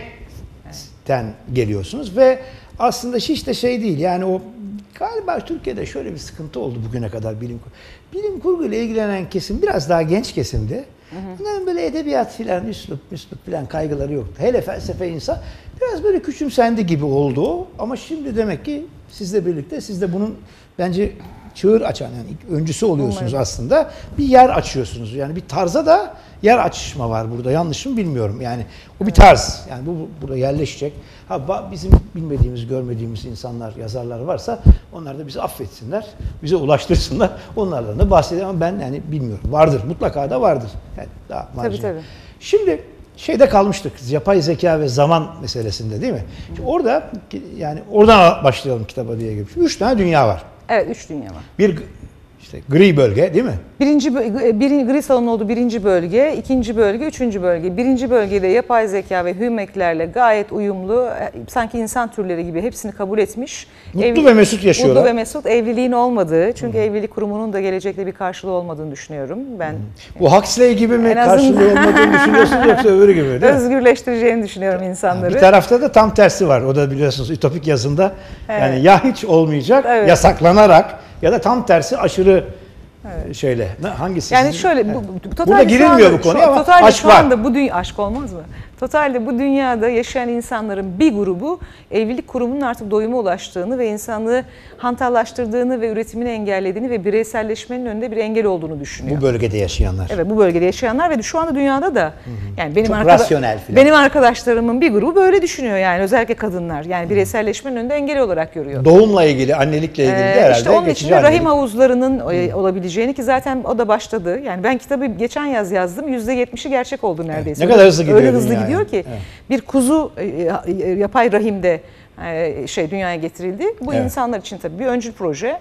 gelenekten geliyorsunuz ve aslında hiç de şey değil. Yani o galiba Türkiye'de şöyle bir sıkıntı oldu bugüne kadar bilim kurgu. Bilim kurgu ile ilgilenen kesim biraz daha genç kesimde. Bunların böyle edebiyat filan, üslup, üslup filan kaygıları yoktu. Hele felsefe insan biraz böyle küçümsendi gibi oldu o. Ama şimdi demek ki sizle birlikte siz de bunun bence çığır açan yani ilk öncüsü oluyorsunuz Umarım. aslında. Bir yer açıyorsunuz. Yani bir tarza da yer açışma var burada. Yanlış mı bilmiyorum. Yani o bir tarz. Yani bu burada yerleşecek. Ha ba- bizim bilmediğimiz, görmediğimiz insanlar, yazarlar varsa onlar da bizi affetsinler. Bize ulaştırsınlar. Onlarla da bahsedelim ama ben yani bilmiyorum. Vardır. Mutlaka da vardır. Yani daha marjinal. tabii. Şimdi şeyde kalmıştık. Yapay zeka ve zaman meselesinde değil mi? Şimdi orada yani oradan başlayalım kitaba diye gibi. Üç tane dünya var. Evet, üç dünya var. Bir işte gri bölge değil mi? Birinci, bö- birinci gri salonun olduğu birinci bölge, ikinci bölge, üçüncü bölge. Birinci bölgede yapay zeka ve hümmeklerle gayet uyumlu, e, sanki insan türleri gibi hepsini kabul etmiş. Mutlu ve mesut yaşıyorlar. Mutlu ve mesut, evliliğin olmadığı, çünkü evlilik kurumunun da gelecekte bir karşılığı olmadığını düşünüyorum ben. Bu Huxley gibi mi En azından- karşılığı olmadığını düşünüyorsunuz yoksa öbürü gibi değil mi? Özgürleştireceğini düşünüyorum insanları. Bir tarafta da tam tersi var. O da biliyorsunuz ütopik yazında yani ya hiç olmayacak, Evet. yasaklanarak ya da tam tersi aşırı şeyle. Ne, hangisi? Yani sizin? şöyle, bu, Evet. bu, totalde Burada şu girilmiyor anda- bu konuya şu- ama totalde aşk şu var. anda bu dünya aşk olmaz mı? Totalde bu dünyada yaşayan insanların bir grubu evlilik kurumunun artık doyuma ulaştığını ve insanlığı hantallaştırdığını ve üretimini engellediğini ve bireyselleşmenin önünde bir engel olduğunu düşünüyor. Bu bölgede yaşayanlar. Evet, bu bölgede yaşayanlar ve şu anda dünyada da yani benim Çok arkada- rasyonel filan. benim arkadaşlarımın bir grubu böyle düşünüyor yani özellikle kadınlar. Yani bireyselleşmenin önünde engel olarak görüyor. Doğumla ilgili, annelikle ilgili de Ee, herhalde işte onun için geçici de rahim annelik. havuzlarının e, olabileceğini ki zaten o da başladı. Yani ben kitabı geçen yaz yazdım. yüzde yetmişi gerçek oldu neredeyse. Ne kadar hızlı gidiyor Öyle hızlı dünya gidiyor yani. ki Evet. bir kuzu e, e, yapay rahimde e, şey dünyaya getirildi. Bu Evet. insanlar için tabii bir öncül proje.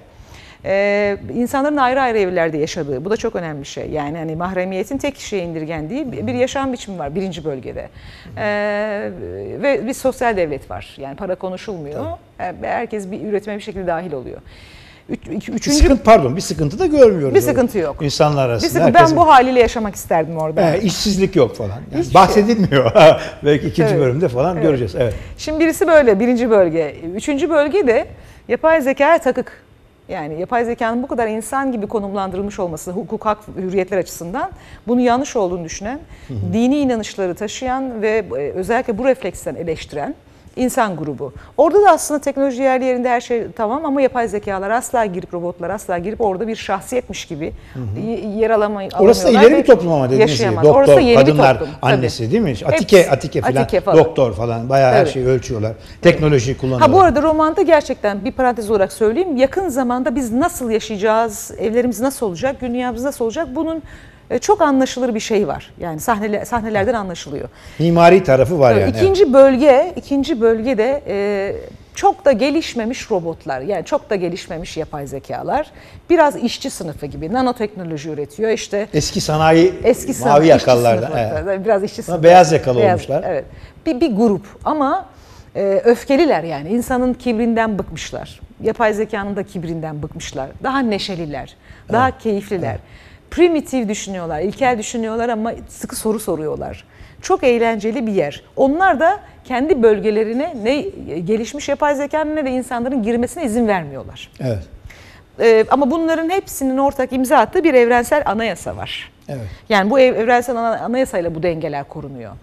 Ee, insanların ayrı ayrı evlerde yaşadığı, bu da çok önemli bir şey. Yani hani mahremiyetin tek kişiye indirgendiği bir bir yaşam biçimi var birinci bölgede. Ee, ve bir sosyal devlet var. Yani para konuşulmuyor. Ee, Herkes bir üretime bir şekilde dahil oluyor. Üç, iki- Bir üçüncü sıkıntı, pardon bir sıkıntı da görmüyoruz. Bir sıkıntı yok. İnsanlar bir arasında. sıkıntı, herkesin- ben bu haliyle yaşamak isterdim orada. He, işsizlik yok falan. Yani Hiçbir şey. bahsedilmiyor. Belki ikinci Evet. bölümde falan Evet. göreceğiz. Evet. Şimdi birisi böyle birinci bölge. Üçüncü bölge de yapay zekaya takık. Yani yapay zekanın bu kadar insan gibi konumlandırılmış olması, hukuk, hak, hürriyetler açısından bunun yanlış olduğunu düşünen, dini inanışları taşıyan ve e, özellikle bu refleksten eleştiren insan grubu. Orada da aslında teknoloji yerli yerinde her şey tamam ama yapay zekalar asla girip, robotlar asla girip orada bir şahsiyetmiş gibi y- yer alamayı Orası da ileri bir toplum ama dediğiniz gibi. yaşayamaz. Doktor, Orası da yeni bir kadınlar toplum, annesi tabii. değil mi? Atike, Hepsi- Atike falan, Atike falan. doktor falan bayağı her Evet. şeyi ölçüyorlar. Teknolojiyi kullanıyorlar. Ha bu arada romanda gerçekten bir parantez olarak söyleyeyim. Yakın zamanda biz nasıl yaşayacağız, evlerimiz nasıl olacak, dünyamız nasıl olacak bunun e, çok anlaşılır bir şey var. Yani sahneler, sahnelerden anlaşılıyor. Mimari tarafı var yani. İkinci bölge, ikinci bölgede e, çok da gelişmemiş robotlar, yani çok da gelişmemiş yapay zekalar, biraz işçi sınıfı gibi nanoteknoloji üretiyor. İşte Eski sanayi eski sınıf, mavi işçi yakalılardan. sınıfı, Evet. biraz işçi sınıfı. beyaz yakalı olmuşlar. Evet. Bir, bir grup ama e, öfkeliler yani insanın kibrinden bıkmışlar. Yapay zekanın da kibrinden bıkmışlar. Daha neşeliler, daha keyifliler. Primitif düşünüyorlar, ilkel düşünüyorlar ama sıkı soru soruyorlar. Çok eğlenceli bir yer. Onlar da kendi bölgelerine ne gelişmiş yapay zekanın ne de insanların girmesine izin vermiyorlar. Evet. Ee, ama bunların hepsinin ortak imza attığı bir evrensel anayasa var. Evet. Yani bu ev, evrensel ana- anayasayla bu dengeler korunuyor.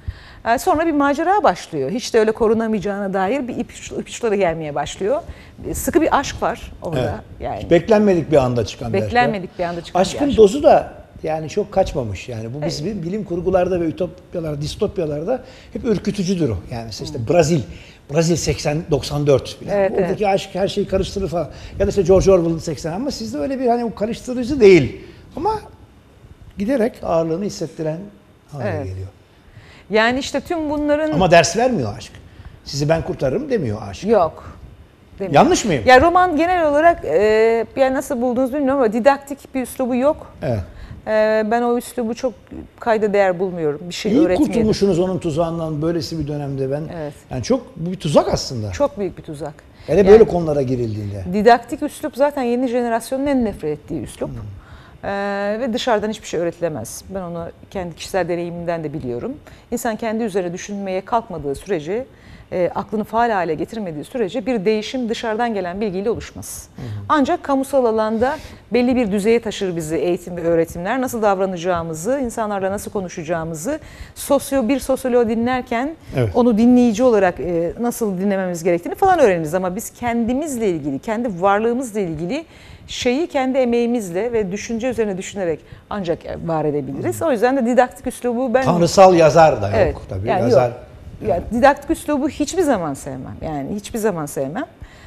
E, sonra bir macera başlıyor. Hiç de öyle korunamayacağına dair bir ipuç- ipuçları gelmeye başlıyor. E, Sıkı bir aşk var orada. Evet. Yani Beklenmedik bir anda çıkan bir aşk. beklenmedik bir anda çıkan bir Aşkın aşk. dozu da yani çok kaçmamış. Yani bu biz bilim kurgularda ve ütopyalarda, distopyalarda hep ürkütücüdür o. Yani işte, işte Brazil, Brazil seksen doksan dört falan. Evet, Oradaki evet. aşk her şeyi karıştırır falan. Ya da işte George Orwell'ın seksen ama sizde öyle bir hani o karıştırıcı değil. Ama giderek ağırlığını hissettiren hale Evet. geliyor. Yani işte tüm bunların Ama ders vermiyor aşk. Sizi ben kurtarırım demiyor aşk. yok. demiyor. Yanlış mıyım? Ya roman genel olarak e, yani nasıl buldunuz bilmiyorum ama didaktik bir üslubu yok. Evet. E, ben o üslubu çok kayda değer bulmuyorum. Bir şey İyi öğretmeyelim. kurtulmuşsunuz onun tuzağından böylesi bir dönemde ben. Evet. Yani çok bu bir tuzak aslında. Çok büyük bir tuzak. Hele Yani böyle konulara girildiğinde. didaktik üslup zaten yeni jenerasyonun en nefret ettiği üslup. Hmm. Ee, ve dışarıdan hiçbir şey öğretilemez. Ben onu kendi kişisel deneyimimden de biliyorum. İnsan kendi üzerine düşünmeye kalkmadığı sürece, e, aklını faal hale getirmediği sürece bir değişim dışarıdan gelen bilgiyle oluşmaz. Ancak kamusal alanda belli bir düzeye taşır bizi eğitim ve öğretimler. Nasıl davranacağımızı, insanlarla nasıl konuşacağımızı, sosyo bir sosyoloğu dinlerken Evet. onu dinleyici olarak e, nasıl dinlememiz gerektiğini falan öğreniriz. Ama biz kendimizle ilgili, kendi varlığımızla ilgili şeyi kendi emeğimizle ve düşünce üzerine düşünerek ancak var edebiliriz. O yüzden de didaktik üslubu ben... Tanrısal yazar da yok Evet, tabii. yani yazar. yok. Yani didaktik üslubu hiçbir zaman sevmem. Yani hiçbir zaman sevmem.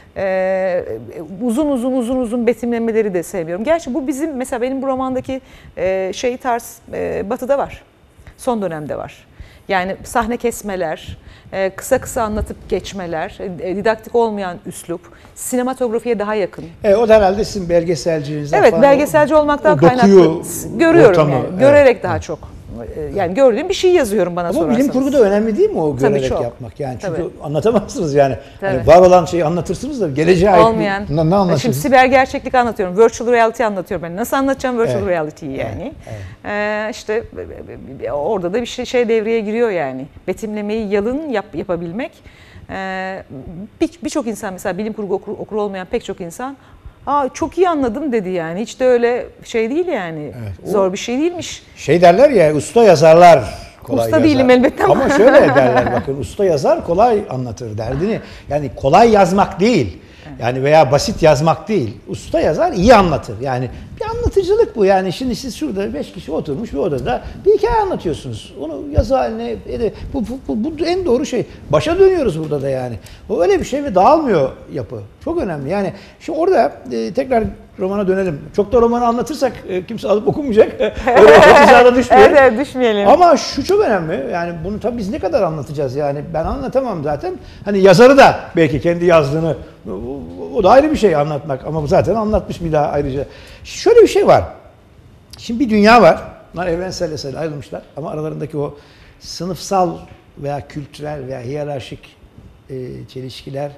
Ee, uzun uzun uzun uzun betimlemeleri de sevmiyorum. Gerçi bu bizim mesela benim bu romandaki e, şey tarz e, Batı'da var. Son dönemde var. Yani sahne kesmeler, e, kısa kısa anlatıp geçmeler, e, didaktik olmayan üslup, sinematografiye daha yakın. E, o da herhalde sizin belgeselciliğinizden Evet, falan. belgeselci olmaktan o dokuyu, kaynaklı. Görüyorum ortamı, yani. evet. Görerek daha çok. Yani gördüğüm bir şey yazıyorum bana Ama sorarsanız. bilim kurgu da önemli değil mi o Tabii görerek çok. yapmak? Yani çünkü Tabii. anlatamazsınız yani. Tabii. Hani var olan şeyi anlatırsınız da geleceğe ait Olmayan. bir, ne, ne anlatırsınız? Şimdi siber gerçeklik anlatıyorum. Virtual reality anlatıyorum ben. Nasıl anlatacağım virtual Evet. reality'yi yani? Ee, işte orada da bir şey, şey devreye giriyor yani. Betimlemeyi yalın yap, yapabilmek. Ee, Birçok bir insan mesela bilim kurgu okur, okur olmayan pek çok insan Aa, çok iyi anladım dedi yani. Hiç de öyle şey değil yani. Evet, o- Zor bir şey değilmiş. Şey derler ya usta yazarlar kolay Usta yazar. değilim elbette ama. Ama şöyle derler bakın usta yazar kolay anlatır derdini. Yani kolay yazmak değil. Yani veya basit yazmak değil. Usta yazar iyi anlatır. Yani bir anlatıcılık bu. Yani şimdi siz şurada beş kişi oturmuş bir odada bir hikaye anlatıyorsunuz. Onu yazı haline bu, bu, bu, bu en doğru şey. Başa dönüyoruz burada da yani. O öyle bir şey ve dağılmıyor yapı. Çok önemli. Yani şimdi orada e, tekrar romana dönelim. Çok da romanı anlatırsak e, kimse alıp okumayacak. Öyle o tuzağına düşmeyelim. Evet, evet, düşmeyelim. Ama şu çok önemli. Yani bunu tabii biz ne kadar anlatacağız yani. Ben anlatamam zaten. Hani yazarı da belki kendi yazdığını o- o da ayrı bir şey anlatmak ama zaten anlatmış bir daha ayrıca. Şöyle bir şey var. Şimdi bir dünya var. Bunlar evrensel esel ayrılmışlar ama aralarındaki o sınıfsal veya kültürel veya hiyerarşik e, çelişkiler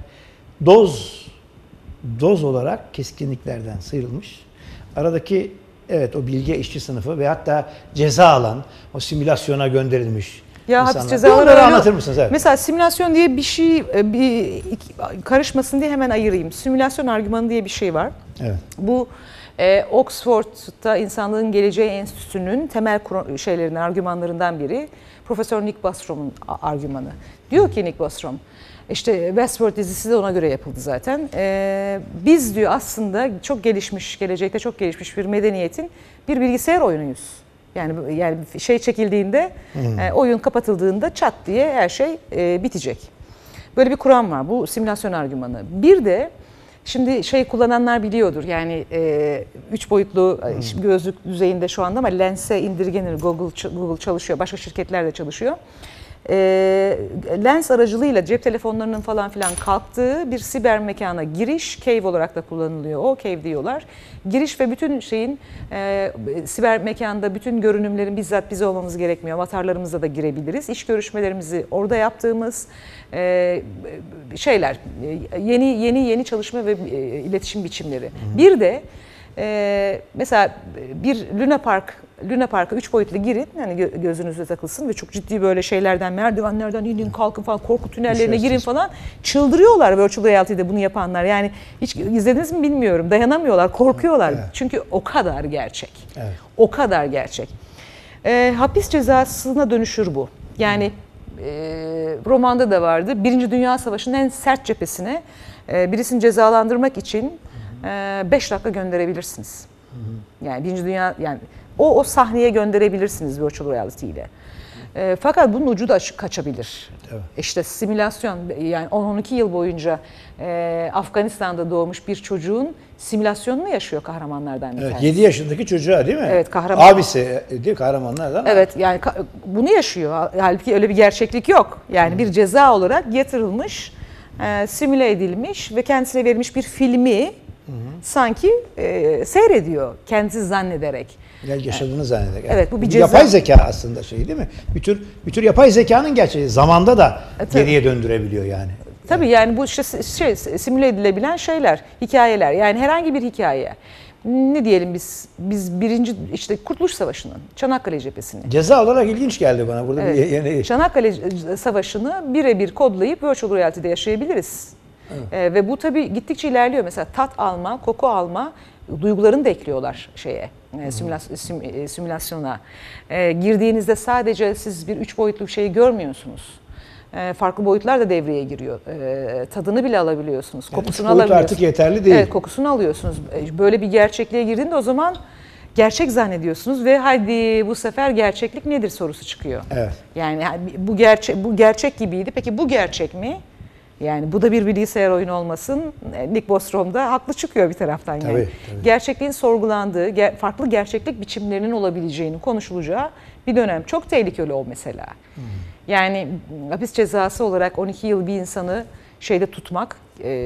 doz doz olarak keskinliklerden sıyrılmış. Aradaki evet o bilge işçi sınıfı ve hatta ceza alan o simülasyona gönderilmiş Ya insanlar. hapis cezaları Onları öyle- anlatır mısınız? Evet. Mesela simülasyon diye bir şey e, bir iki- karışmasın diye hemen ayırayım. Simülasyon argümanı diye bir şey var. Evet. Bu e, Oxford'da İnsanlığın Geleceği Enstitüsü'nün temel kuro- şeylerin argümanlarından biri Profesör Nick Bostrom'un a- argümanı. Diyor ki Nick Bostrom, işte Westworld dizisi de ona göre yapıldı zaten. E, biz diyor aslında çok gelişmiş, gelecekte çok gelişmiş bir medeniyetin bir bilgisayar oyunuyuz. Yani yani şey çekildiğinde, e, oyun kapatıldığında çat diye her şey e, bitecek. Böyle bir kuram var. Bu simülasyon argümanı. Bir de şimdi şey kullananlar biliyordur. Yani e, üç boyutlu e, gözlük düzeyinde şu anda ama lense indirgenir. Google Google çalışıyor. Başka şirketler de çalışıyor. E, lens aracılığıyla cep telefonlarının falan filan kalktığı bir siber mekana giriş, cave olarak da kullanılıyor. O cave diyorlar. Giriş ve bütün şeyin e, siber mekanda bütün görünümlerin bizzat bize olmamız gerekmiyor. Avatarlarımızla da girebiliriz. İş görüşmelerimizi orada yaptığımız e, şeyler, e, yeni yeni yeni çalışma ve e, iletişim biçimleri. Hı hı. Bir de e, mesela bir Luna Park Luna Park'a üç boyutlu girin, yani gö- gözünüze takılsın ve çok ciddi böyle şeylerden, merdivenlerden inin, kalkın falan, korku tünellerine girin falan. Çıldırıyorlar virtual reality'de bunu yapanlar. Yani hiç izlediniz mi bilmiyorum. Dayanamıyorlar, korkuyorlar. Evet. Çünkü o kadar gerçek. Evet. O kadar gerçek. E, hapis cezasına dönüşür bu. Yani e, romanda da vardı. Birinci Dünya Savaşı'nın en sert cephesine e, birisini cezalandırmak için e, beş dakika gönderebilirsiniz. Yani Birinci Dünya yani o o sahneye gönderebilirsiniz virtual reality ile. E, fakat bunun ucu da açık kaçabilir. Evet. İşte simülasyon yani on on iki yıl boyunca e, Afganistan'da doğmuş bir çocuğun simülasyonunu yaşıyor kahramanlardan bir Evet, tanesi. yedi yaşındaki çocuğa değil mi? Evet, kahraman. Abisi değil kahramanlardan. Evet yani ka- bunu yaşıyor. Halbuki öyle bir gerçeklik yok. Yani bir ceza olarak yatırılmış, e, simüle edilmiş ve kendisine verilmiş bir filmi sanki e, seyrediyor kendisi zannederek. Yani yaşadığını zannederek. Evet, bu bir Bu ceza. Yapay zeka aslında şey değil mi? Bir tür, bir tür yapay zekanın gerçeği. Zamanda da E, tabii. geriye döndürebiliyor yani. Tabii yani bu işte şey, simüle edilebilen şeyler, hikayeler. Yani herhangi bir hikaye. Ne diyelim biz biz birinci işte Kurtuluş Savaşı'nın Çanakkale cephesini. Ceza olarak ilginç geldi bana. Burada Evet. bir yeni... Çanakkale Savaşı'nı birebir kodlayıp virtual reality'de yaşayabiliriz. Evet. Ee, ve bu tabii gittikçe ilerliyor. Mesela tat alma, koku alma duygularını da ekliyorlar şeye, e, simülas- sim, e, simülasyona. E, girdiğinizde sadece siz bir üç boyutlu bir şeyi görmüyorsunuz. E, farklı boyutlar da devreye giriyor. E, tadını bile alabiliyorsunuz, Yani kokusunu üç boyut alabiliyorsunuz. artık yeterli değil. Evet, kokusunu alıyorsunuz. E, Böyle bir gerçekliğe girdiğinde o zaman gerçek zannediyorsunuz ve hadi bu sefer gerçeklik nedir sorusu çıkıyor. Evet. Yani bu gerçek bu gerçek gibiydi. Peki bu gerçek mi? Yani bu da bir bilgisayar oyunu olmasın. Nick Bostrom da haklı çıkıyor bir taraftan yani. Tabii, tabii. Gerçekliğin sorgulandığı, ger- farklı gerçeklik biçimlerinin olabileceğini konuşulacağı bir dönem. Çok tehlikeli o mesela. Hmm. Yani hapis cezası olarak on iki yıl bir insanı şeyde tutmak,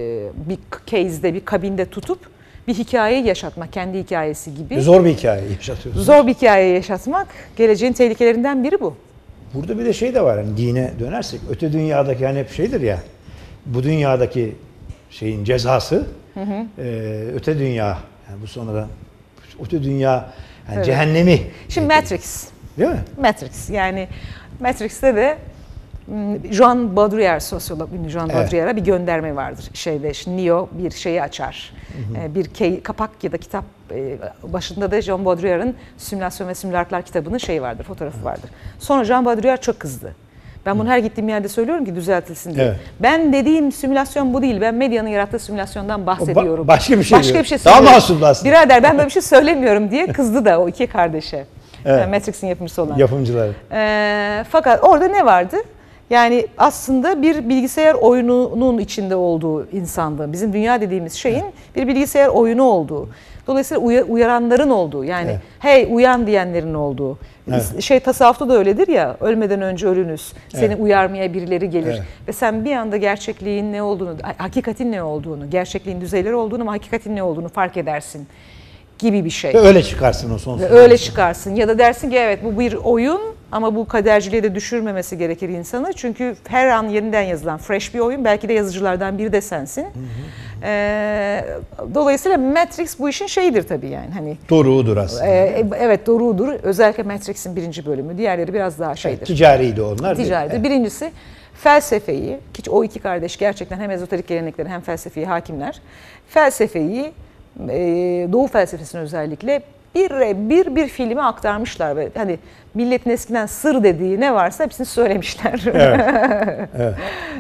bir case'de, bir kabinde tutup bir hikayeyi yaşatmak, kendi hikayesi gibi. Zor bir hikaye yaşatıyorsunuz. Zor bir hikaye yaşatmak, geleceğin tehlikelerinden biri bu. Burada bir de şey de var, hani dine dönersek, öte dünyadaki hani hep şeydir ya, bu dünyadaki şeyin cezası, hı hı. E, öte dünya, yani bu sonradan öte dünya, yani evet. cehennemi. Şimdi Matrix. Değil mi? Matrix, yani Matrix'te de Jean Baudrillard, sosyolog ünlü Jean Evet. Baudrillard'a bir gönderme vardır. Şeyde işte Neo bir şeyi açar. Hı hı. Bir key, kapak ya da kitap başında da Jean Baudrillard'ın Simülasyon ve Simülarklar kitabının şeyi vardır, fotoğrafı vardır. Sonra Jean Baudrillard çok kızdı. Ben bunu her gittiğim yerde söylüyorum ki düzeltilsin diye. Evet. Ben dediğim simülasyon bu değil. Ben medyanın yarattığı simülasyondan bahsediyorum. Ba- başka bir şey Başka diyor. bir şey Daha söylüyorum. masumdu aslında. Birader ben böyle bir şey söylemiyorum diye kızdı da o iki kardeşe. Evet. Yani Matrix'in yapımcısı olan. Yapımcıları. Ee, fakat orada ne vardı? Yani aslında bir bilgisayar oyununun içinde olduğu insandı. Bizim dünya dediğimiz şeyin evet. bir bilgisayar oyunu olduğu. Dolayısıyla uyaranların olduğu, yani evet. hey uyan diyenlerin olduğu. Evet. Şey tasavvufta da öyledir ya, ölmeden önce ölünüz. Seni evet. uyarmaya birileri gelir. Evet. Ve sen bir anda gerçekliğin ne olduğunu, hakikatin ne olduğunu, gerçekliğin düzeyleri olduğunu ama hakikatin ne olduğunu fark edersin gibi bir şey. Ve öyle çıkarsın o son. Ve öyle çıkarsın. Ya da dersin ki evet bu bir oyun ama bu kaderciliğe de düşürmemesi gerekir insanı. Çünkü her an yeniden yazılan fresh bir oyun. Belki de yazıcılardan biri de sensin. Hı hı. Ee, dolayısıyla Matrix bu işin şeyidir tabii yani. Hani, doruğudur aslında. E, evet doruğudur. Özellikle Matrix'in birinci bölümü. Diğerleri biraz daha şeydir. Evet, ticariydi onlar. Ticariydi. Evet. Birincisi felsefeyi, ki o iki kardeş gerçekten hem ezoterik gelenekleri hem felsefeyi hakimler. Felsefeyi, Doğu felsefesini özellikle bir bir bir filme aktarmışlar ve hani milletin eskiden sır dediği ne varsa hepsini söylemişler. Evet. Evet.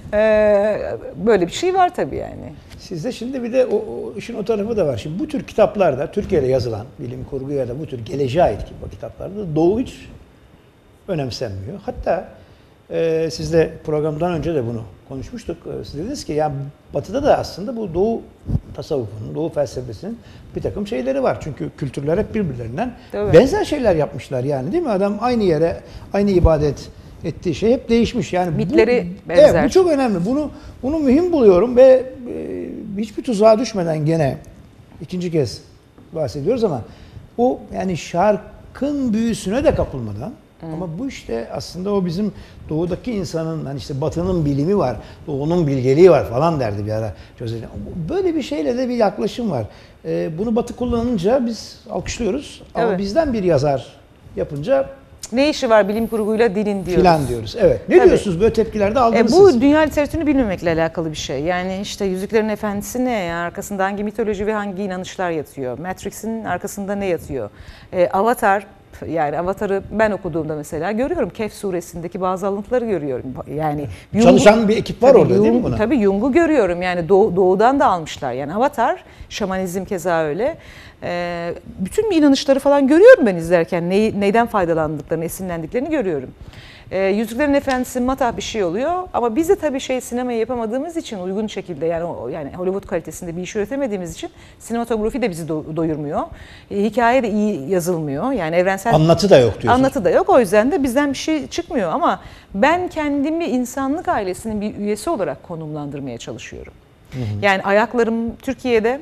Böyle bir şey var tabii yani. Sizde şimdi bir de o, o işin o tarafı da var. Şimdi bu tür kitaplarda, Türkiye'de yazılan bilim kurgu ya da bu tür geleceğe ait gibi kitaplarda Doğu hiç önemsenmiyor. Hatta e, siz de programdan önce de bunu konuşmuştuk. Siz dediniz ki ya Batı'da da aslında bu Doğu tasavvufunun, Doğu felsefesinin bir takım şeyleri var. Çünkü kültürler hep birbirlerinden Tabii. benzer şeyler yapmışlar yani değil mi? Adam aynı yere, aynı ibadet ettiği şey hep değişmiş. Yani mitleri bu, benzer. Evet, bu çok önemli. Bunu bunu mühim buluyorum ve e, hiçbir tuzağa düşmeden gene ikinci kez bahsediyoruz ama o yani şarkın büyüsüne de kapılmadan Hmm. ama bu işte aslında o bizim doğudaki insanın hani işte batının bilimi var, doğunun bilgeliği var falan derdi bir ara. Böyle bir şeyle de bir yaklaşım var. Ee, bunu batı kullanınca biz alkışlıyoruz ama evet. bizden bir yazar yapınca ne işi var bilim kurguyla dilin diyoruz. Filan diyoruz. Evet. Ne Tabii. diyorsunuz böyle tepkilerde aldınız e, bu siz? dünya literatürünü bilmemekle alakalı bir şey. Yani işte Yüzüklerin Efendisi ne? Yani arkasında hangi mitoloji ve hangi inanışlar yatıyor? Matrix'in arkasında ne yatıyor? E, Avatar Yani Avatar'ı ben okuduğumda mesela görüyorum. Kehf suresindeki bazı alıntıları görüyorum. Yani Jung'u- Çalışan bir ekip var Tabii orada değil mi Jung- buna? Tabii Jung'u görüyorum. Yani doğu, doğudan da almışlar. Yani Avatar, şamanizm keza öyle. Ee, bütün inanışları falan görüyorum ben izlerken. Neyi, neyden faydalandıklarını, esinlendiklerini görüyorum. Ee, Yüzüklerin Efendisi matah bir şey oluyor ama biz de tabii şey sinemayı yapamadığımız için uygun şekilde yani o, yani Hollywood kalitesinde bir iş üretemediğimiz için sinematografi de bizi do- doyurmuyor. Ee, hikaye de iyi yazılmıyor. Yani evrensel Anlatı da yok diyorsun. Anlatı da yok. O yüzden de bizden bir şey çıkmıyor ama ben kendimi insanlık ailesinin bir üyesi olarak konumlandırmaya çalışıyorum. Hı hı. Yani ayaklarım Türkiye'de,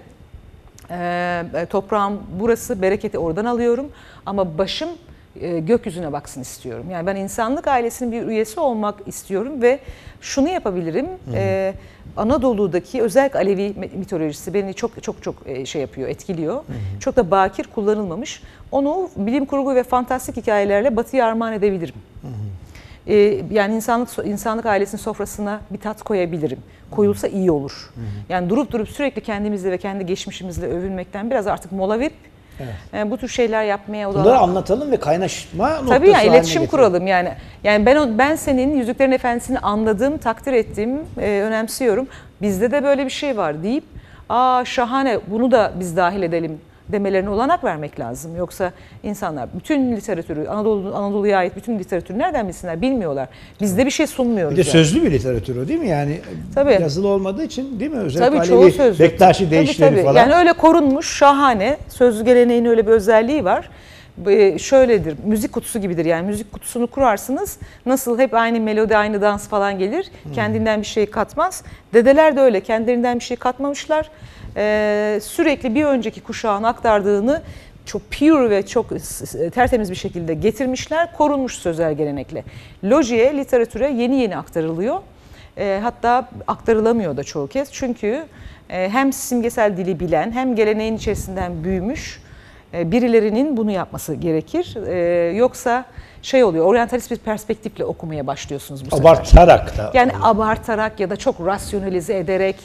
e, toprağım burası, bereketi oradan alıyorum ama başım e, gökyüzüne baksın istiyorum. Yani ben insanlık ailesinin bir üyesi olmak istiyorum ve şunu yapabilirim. Hı hı. E, Anadolu'daki özellikle Alevi mitolojisi beni çok çok çok şey yapıyor, etkiliyor. Hı hı. Çok da bakir kullanılmamış. Onu bilim kurgu ve fantastik hikayelerle Batı'ya armağan edebilirim. Hı hı. Ee, yani insanlık insanlık ailesinin sofrasına bir tat koyabilirim. Koyulsa iyi olur. Hı hı. Yani durup durup sürekli kendimizle ve kendi geçmişimizle övünmekten biraz artık mola verip evet. e, bu tür şeyler yapmaya odalan. Bunları anlatalım ve kaynaşma noktası Tabii yani iletişim getirelim. kuralım yani. Yani ben o, ben senin Yüzüklerin Efendisi'ni anladığım, takdir ettiğim, e, önemsiyorum. Bizde de böyle bir şey var deyip, aa şahane bunu da biz dahil edelim demelerine olanak vermek lazım. Yoksa insanlar bütün literatürü, Anadolu Anadolu'ya ait bütün literatürü nereden bilsinler bilmiyorlar. Biz de bir şey sunmuyoruz. Bir de yani. sözlü bir literatür o değil mi? Yani tabii. Yazılı olmadığı için değil mi? Özellikle tabii çoğu Alevi, sözlü. Bektaşi deyişleri tabii, tabii. falan. Yani öyle korunmuş, şahane. Sözlü geleneğin öyle bir özelliği var. Şöyledir, müzik kutusu gibidir yani müzik kutusunu kurarsınız nasıl hep aynı melodi aynı dans falan gelir kendinden bir şey katmaz. Dedeler de öyle kendilerinden bir şey katmamışlar. Ee, sürekli bir önceki kuşağın aktardığını çok pure ve çok tertemiz bir şekilde getirmişler, korunmuş sözel gelenekle. Lojiye, literatüre yeni yeni aktarılıyor. Ee, hatta aktarılamıyor da çoğu kez çünkü e, hem simgesel dili bilen hem geleneğin içerisinden büyümüş birilerinin bunu yapması gerekir. Ee, yoksa şey oluyor, oryantalist bir perspektifle okumaya başlıyorsunuz bu sefer. Abartarak da. Yani abartarak ya da çok rasyonalize ederek,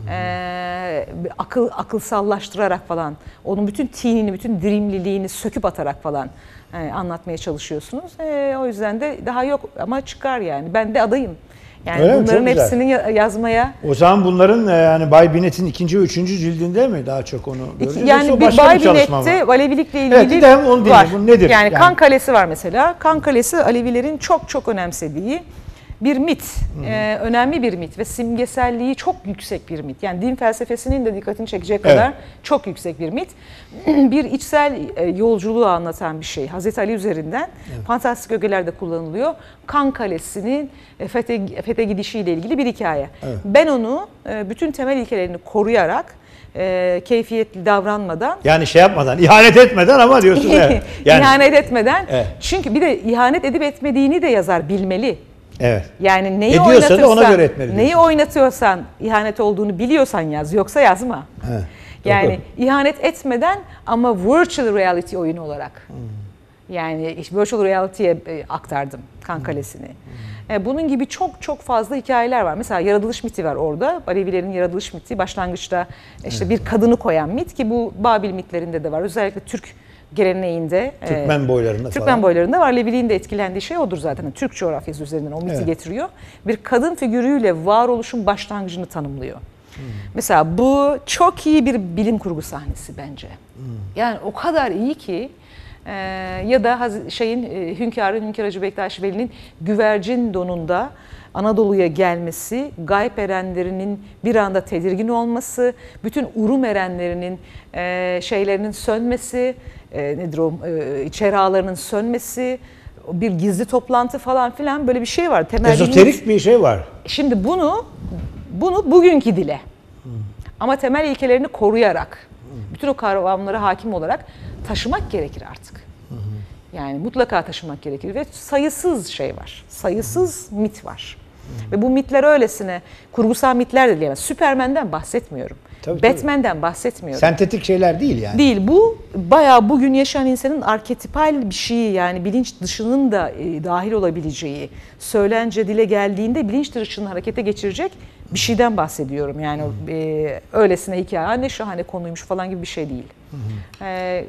e, akıl akılsallaştırarak falan, onun bütün tinini, bütün dirimliliğini söküp atarak falan e, anlatmaya çalışıyorsunuz. E, o yüzden de daha yok ama çıkar yani. Ben de adayım. Yani öyle mi? bunların Çok hepsini güzel. yazmaya... O zaman bunların yani Bay Binet'in ikinci ve üçüncü cildinde mi daha çok onu göreceğiz? Yani bir Bay Binet'te Alevilikle ilgili evet, de onu var. Bu nedir? Yani, yani Kan Kalesi var mesela. Kan Kalesi Alevilerin çok çok önemsediği bir mit. Ee, önemli bir mit ve simgeselliği çok yüksek bir mit. Yani din felsefesinin de dikkatini çekecek kadar evet. çok yüksek bir mit. Bir içsel yolculuğu anlatan bir şey. Hazreti Ali üzerinden evet. fantastik ögelerde kullanılıyor. Kan Kalesi'nin fethe, fethe gidişiyle ilgili bir hikaye. Evet. Ben onu bütün temel ilkelerini koruyarak E, keyfiyetli davranmadan. Yani şey yapmadan, ihanet etmeden ama diyorsun. Evet. Yani, ihanet etmeden. Evet. Çünkü bir de ihanet edip etmediğini de yazar bilmeli. Evet. Yani neyi Ediyorsa oynatırsan, da ona göre etmeli. Neyi oynatıyorsan ihanet olduğunu biliyorsan yaz. Yoksa yazma. Evet. Yani ihanet etmeden ama virtual reality oyunu olarak. Hmm. Yani virtual reality'ye aktardım Kan Kalesi'ni. Hmm. Bunun gibi çok çok fazla hikayeler var. Mesela yaratılış miti var orada. Alevilerin yaratılış miti başlangıçta işte evet. bir kadını koyan mit ki bu Babil mitlerinde de var. Özellikle Türk geleneğinde. Türkmen boylarında Türkmen falan. boylarında var. Aleviliğin de etkilendiği şey odur zaten. Yani Türk coğrafyası üzerinden o miti evet. getiriyor. Bir kadın figürüyle varoluşun başlangıcını tanımlıyor. Hmm. Mesela bu çok iyi bir bilim kurgu sahnesi bence. Hmm. Yani o kadar iyi ki Ee, ya da şeyin e, Hünkâr'ın Hünkâr Hacı Bektaş Veli'nin güvercin donunda Anadolu'ya gelmesi, gayb erenlerinin bir anda tedirgin olması, bütün urum erenlerinin e, şeylerinin sönmesi, e, nedir o e, çeralarının sönmesi, bir gizli toplantı falan filan böyle bir şey var. Temel ezoterik bilimiz. bir şey var. Şimdi bunu bunu bugünkü dile hmm. ama temel ilkelerini koruyarak, hmm. bütün o kavramlara hakim olarak taşımak gerekir artık. Hı hı. Yani mutlaka taşımak gerekir ve sayısız şey var. Sayısız hı. mit var. Hı. Ve bu mitler öylesine kurgusal mitler de diyemez. Süpermen'den bahsetmiyorum. Tabii, Batman'den tabii. bahsetmiyorum. Sentetik şeyler değil yani. Değil. Bu bayağı bugün yaşayan insanın arketipal bir şeyi yani bilinç dışının da e, dahil olabileceği, söylence dile geldiğinde bilinç dışını harekete geçirecek bir şeyden bahsediyorum. Yani e, öylesine hikaye ne şahane konuymuş falan gibi bir şey değil. Hı hı. E,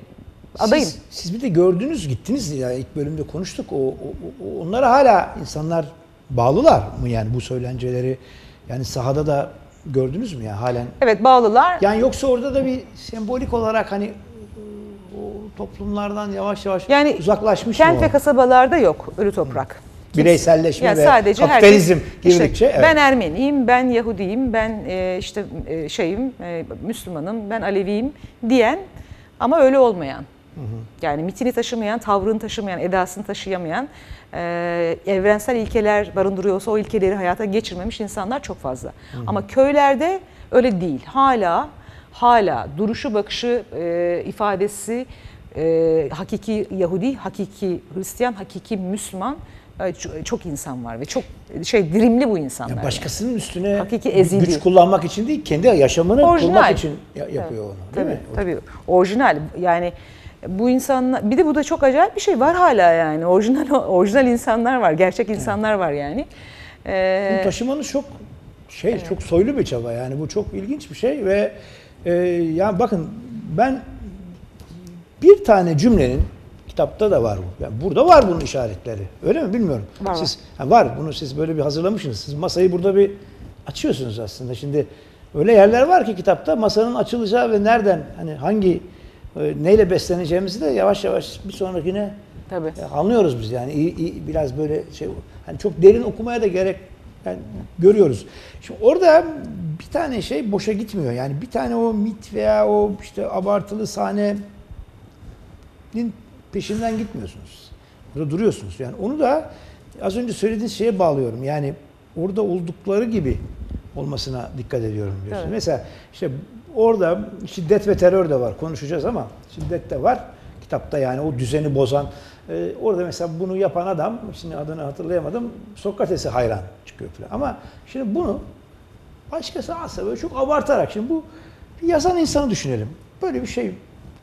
adayım. Siz, siz bir de gördünüz, gittiniz ya, ilk bölümde konuştuk. O, o, o- onlara hala insanlar bağlılar mı yani bu söylenceleri? Yani sahada da gördünüz mü ya halen? Evet, bağlılar. Yani yoksa orada da bir sembolik olarak hani o toplumlardan yavaş yavaş Yani uzaklaşmış mı kent o? ve kasabalarda yok ölü toprak. Bireyselleşme Ya ve sadece kapitalizm herkes, girdikçe. işte, evet. ben Ermeniyim, ben Yahudiyim, ben e, işte e, şeyim, e, Müslümanım, ben Aleviyim diyen ama öyle olmayan. Yani mitini taşımayan, tavrını taşımayan, edasını taşıyamayan, e, evrensel ilkeler barındırıyorsa o ilkeleri hayata geçirmemiş insanlar çok fazla. Ama köylerde öyle değil. Hala hala duruşu, bakışı, e, ifadesi e, hakiki Yahudi, hakiki Hristiyan, hakiki Müslüman e, çok, çok insan var ve çok şey dirimli bu insanlar. Ya başkasının üstüne Hakiki ezili. güç kullanmak için değil, kendi yaşamını Orijinal. kurmak için ya- yapıyor onu. Değil Tabii, mi? tabii. Orijinal. Yani bu insanlar, bir de bu da çok acayip bir şey var hala yani. Orijinal orijinal insanlar var, gerçek insanlar var yani. Ee, Bunu taşımanız çok şey, çok soylu bir çaba yani, bu çok ilginç bir şey ve e, yani bakın ben bir tane cümlenin, kitapta da var bu. Yani burada var bunun işaretleri. Öyle mi bilmiyorum. Var, siz ha, var. Bunu siz böyle bir hazırlamışsınız. Siz masayı burada bir açıyorsunuz aslında. Şimdi öyle yerler var ki kitapta masanın açılacağı ve nereden, hani hangi e, neyle besleneceğimizi de yavaş yavaş bir sonrakine tabii. e, anlıyoruz biz yani. İyi, iyi, biraz böyle şey, hani çok derin okumaya da gerek yani görüyoruz. Şimdi orada bir tane şey boşa gitmiyor. Yani bir tane o mit veya o işte abartılı sahne peşinden gitmiyorsunuz. Burada duruyorsunuz. Yani onu da az önce söylediğiniz şeye bağlıyorum. Yani orada oldukları gibi olmasına dikkat ediyorum diyorsun. Evet. Mesela işte orada şiddet ve terör de var. Konuşacağız ama şiddet de var. Kitapta yani o düzeni bozan. Ee, orada mesela bunu yapan adam, şimdi adını hatırlayamadım, Sokrates'e hayran çıkıyor falan. Ama şimdi bunu başkası alsa böyle çok abartarak, şimdi bu bir yazan insanı düşünelim. Böyle bir şey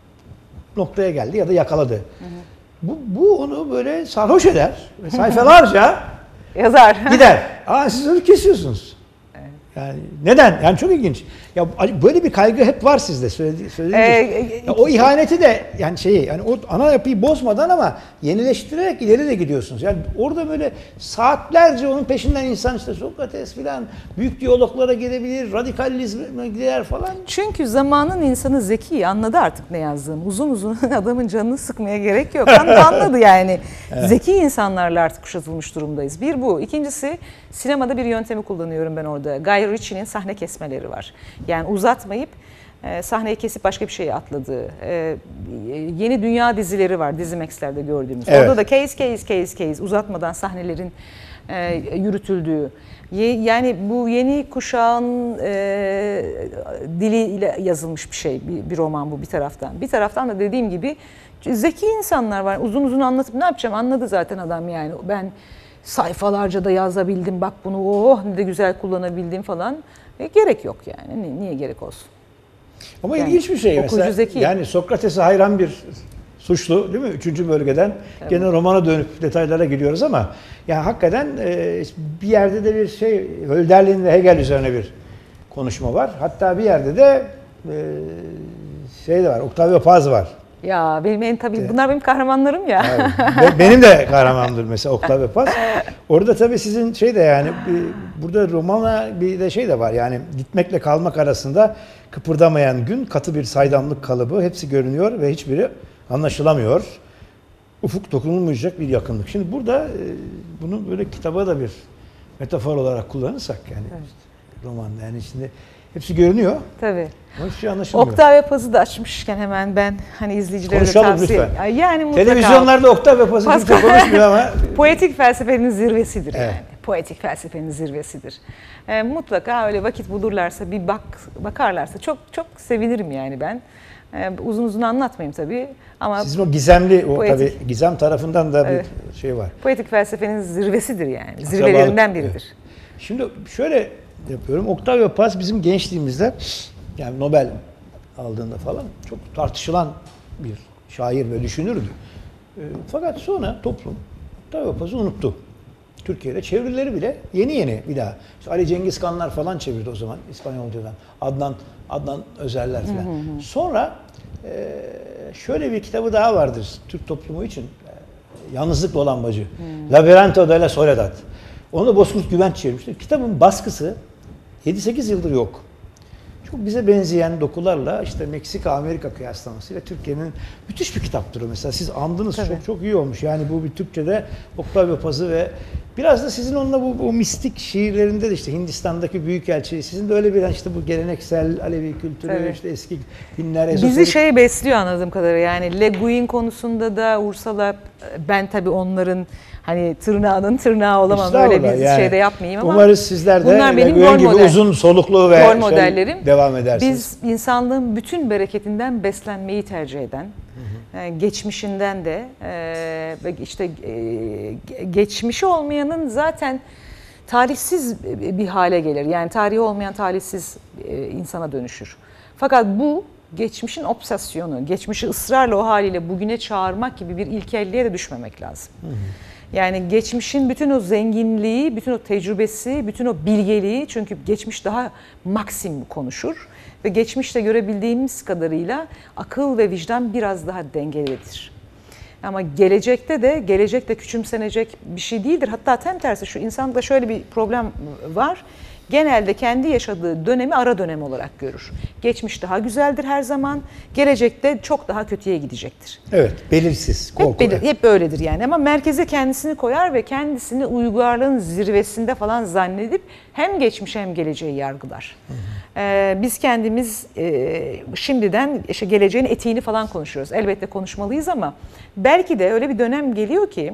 noktaya geldi ya da yakaladı. Hı hı. Bu, bu onu böyle sarhoş eder ve sayfalarca Yazar. gider. Aa, siz onu kesiyorsunuz. Yani neden? Yani çok ilginç. Ya böyle bir kaygı hep var sizde söyledi, söylediğiniz. Ee, ya o ihaneti de yani şeyi, yani o ana yapıyı bozmadan ama yenileştirerek ileri de gidiyorsunuz. Yani orada böyle saatlerce onun peşinden insan, işte Sokrates filan büyük diyaloglara gidebilir, radikalizme gider falan. Çünkü zamanın insanı zeki, anladı artık ne yazdığını. Uzun uzun adamın canını sıkmaya gerek yok. Anladı yani. Evet. Zeki insanlarla artık kuşatılmış durumdayız. Bir bu. İkincisi, sinemada bir yöntemi kullanıyorum ben orada. Guy Ritchie'nin sahne kesmeleri var. Yani uzatmayıp e, sahneyi kesip başka bir şeye atladığı. E, yeni dünya dizileri var, Dizimex'lerde gördüğümüz. Evet. Orada da case case case case uzatmadan sahnelerin e, yürütüldüğü. Ye, yani bu yeni kuşağın e, diliyle yazılmış bir şey, bir, bir roman bu bir taraftan. Bir taraftan da dediğim gibi zeki insanlar var. Uzun uzun anlatıp ne yapacağım, anladı zaten adam yani. Ben sayfalarca da yazabildim, bak bunu oh ne de güzel kullanabildim falan. E, gerek yok yani. Niye, niye gerek olsun? Ama yani, ilginç bir şey mesela. Zeki. Yani Sokrates'e hayran bir suçlu değil mi? Üçüncü bölgeden evet. Gene romana dönüp detaylara giriyoruz ama yani hakikaten e, bir yerde de bir şey, Hölderlin ve Hegel üzerine bir konuşma var. Hatta bir yerde de e, şey de var, Octavio Paz var. Ya benim en tabii evet. Bunlar benim kahramanlarım ya. Yani, benim de kahramanımdır mesela Octavio Paz. Orada tabii sizin şey de yani bir, burada romana bir de şey de var yani gitmekle kalmak arasında kıpırdamayan gün, katı bir saydamlık kalıbı, hepsi görünüyor ve hiçbiri anlaşılamıyor. Ufuk dokunulmayacak bir yakınlık. Şimdi burada e, bunu böyle kitaba da bir metafor olarak kullanırsak yani evet. işte, roman yani şimdi hepsi görünüyor. Tabii. Ama hiçbir şey anlaşılmıyor. Octavio Paz'ı da açmışken hemen ben hani izleyicilere de tavsiye lütfen. Yani mutlaka. Televizyonlarda Octavio Paz'ı kimse konuşmuyor ama. Poetik felsefenin zirvesidir evet. Yani. Poetik felsefenin zirvesidir. E, mutlaka öyle vakit bulurlarsa bir bak bakarlarsa çok çok sevinirim yani ben. E, uzun uzun anlatmayayım tabii ama sizin o gizemli o poetik, tabii gizem tarafından da evet. bir şey var. Poetik felsefenin zirvesidir yani. Zirvelerinden biridir. Evet. Şimdi şöyle yapıyorum. Octavio Paz bizim gençliğimizde yani Nobel aldığında falan çok tartışılan bir şair ve düşünürdü. E, fakat sonra toplum Octavio Paz'ı unuttu. Türkiye'de çevirileri bile yeni yeni bir daha. İşte Ali Cengiz Kanlar falan çevirdi o zaman İspanyolcadan. Adnan Adnan Özerler falan. Hı hı hı. Sonra e, şöyle bir kitabı daha vardır Türk toplumu için. E, Yalnızlıkla olan bacı. Hmm. Laberinto de la Soledad. Onu da Bozkurt Güvenç çevirmiştir. Kitabın baskısı yedi sekiz yıldır yok. Çok bize benzeyen dokularla işte Meksika-Amerika kıyaslamasıyla Türkiye'nin müthiş bir kitaptır o mesela. Siz andınız, Tabii. çok çok iyi olmuş. Yani bu bir Türkçe'de Octavio Paz'ı ve biraz da sizin onunla bu, bu mistik şiirlerinde de işte Hindistan'daki büyükelçi, sizin de öyle bir işte bu geleneksel Alevi kültürü, Tabii. işte eski dinler, Bizi ezoterik... şey besliyor anladığım kadarıyla. Yani Le Guin konusunda da Ursula, ben tabii onların hani tırnağının tırnağı olamam, öyle bir yani, şey de yapmayayım ama umarız sizler de bunlar benim Le rol Guin gibi model. uzun soluklu ve rol şey, modellerim. devam edersiniz. Biz insanlığın bütün bereketinden beslenmeyi tercih eden, yani geçmişinden de e, işte e, geçmişi olmayanın zaten tarihsiz bir hale gelir. Yani tarihi olmayan talihsiz e, insana dönüşür. Fakat bu geçmişin obsesyonu, geçmişi ısrarla o haliyle bugüne çağırmak gibi bir ilkelliğe de düşmemek lazım. Hı hı. Yani geçmişin bütün o zenginliği, bütün o tecrübesi, bütün o bilgeliği, çünkü geçmiş daha maksim konuşur ve geçmişte görebildiğimiz kadarıyla akıl ve vicdan biraz daha dengelidir. Ama gelecekte de, gelecekte küçümsenecek bir şey değildir. Hatta tam tersi, şu insanlıkta şöyle bir problem var. Genelde kendi yaşadığı dönemi ara dönem olarak görür. Geçmiş daha güzeldir her zaman, gelecekte çok daha kötüye gidecektir. Evet, belirsiz, korku. Hep, belir, hep böyledir yani, ama merkeze kendisini koyar ve kendisini uygarlığın zirvesinde falan zannedip hem geçmiş hem geleceği yargılar. Hı hı. Ee, biz kendimiz e, şimdiden işte geleceğin etiğini falan konuşuyoruz. Elbette konuşmalıyız ama belki de öyle bir dönem geliyor ki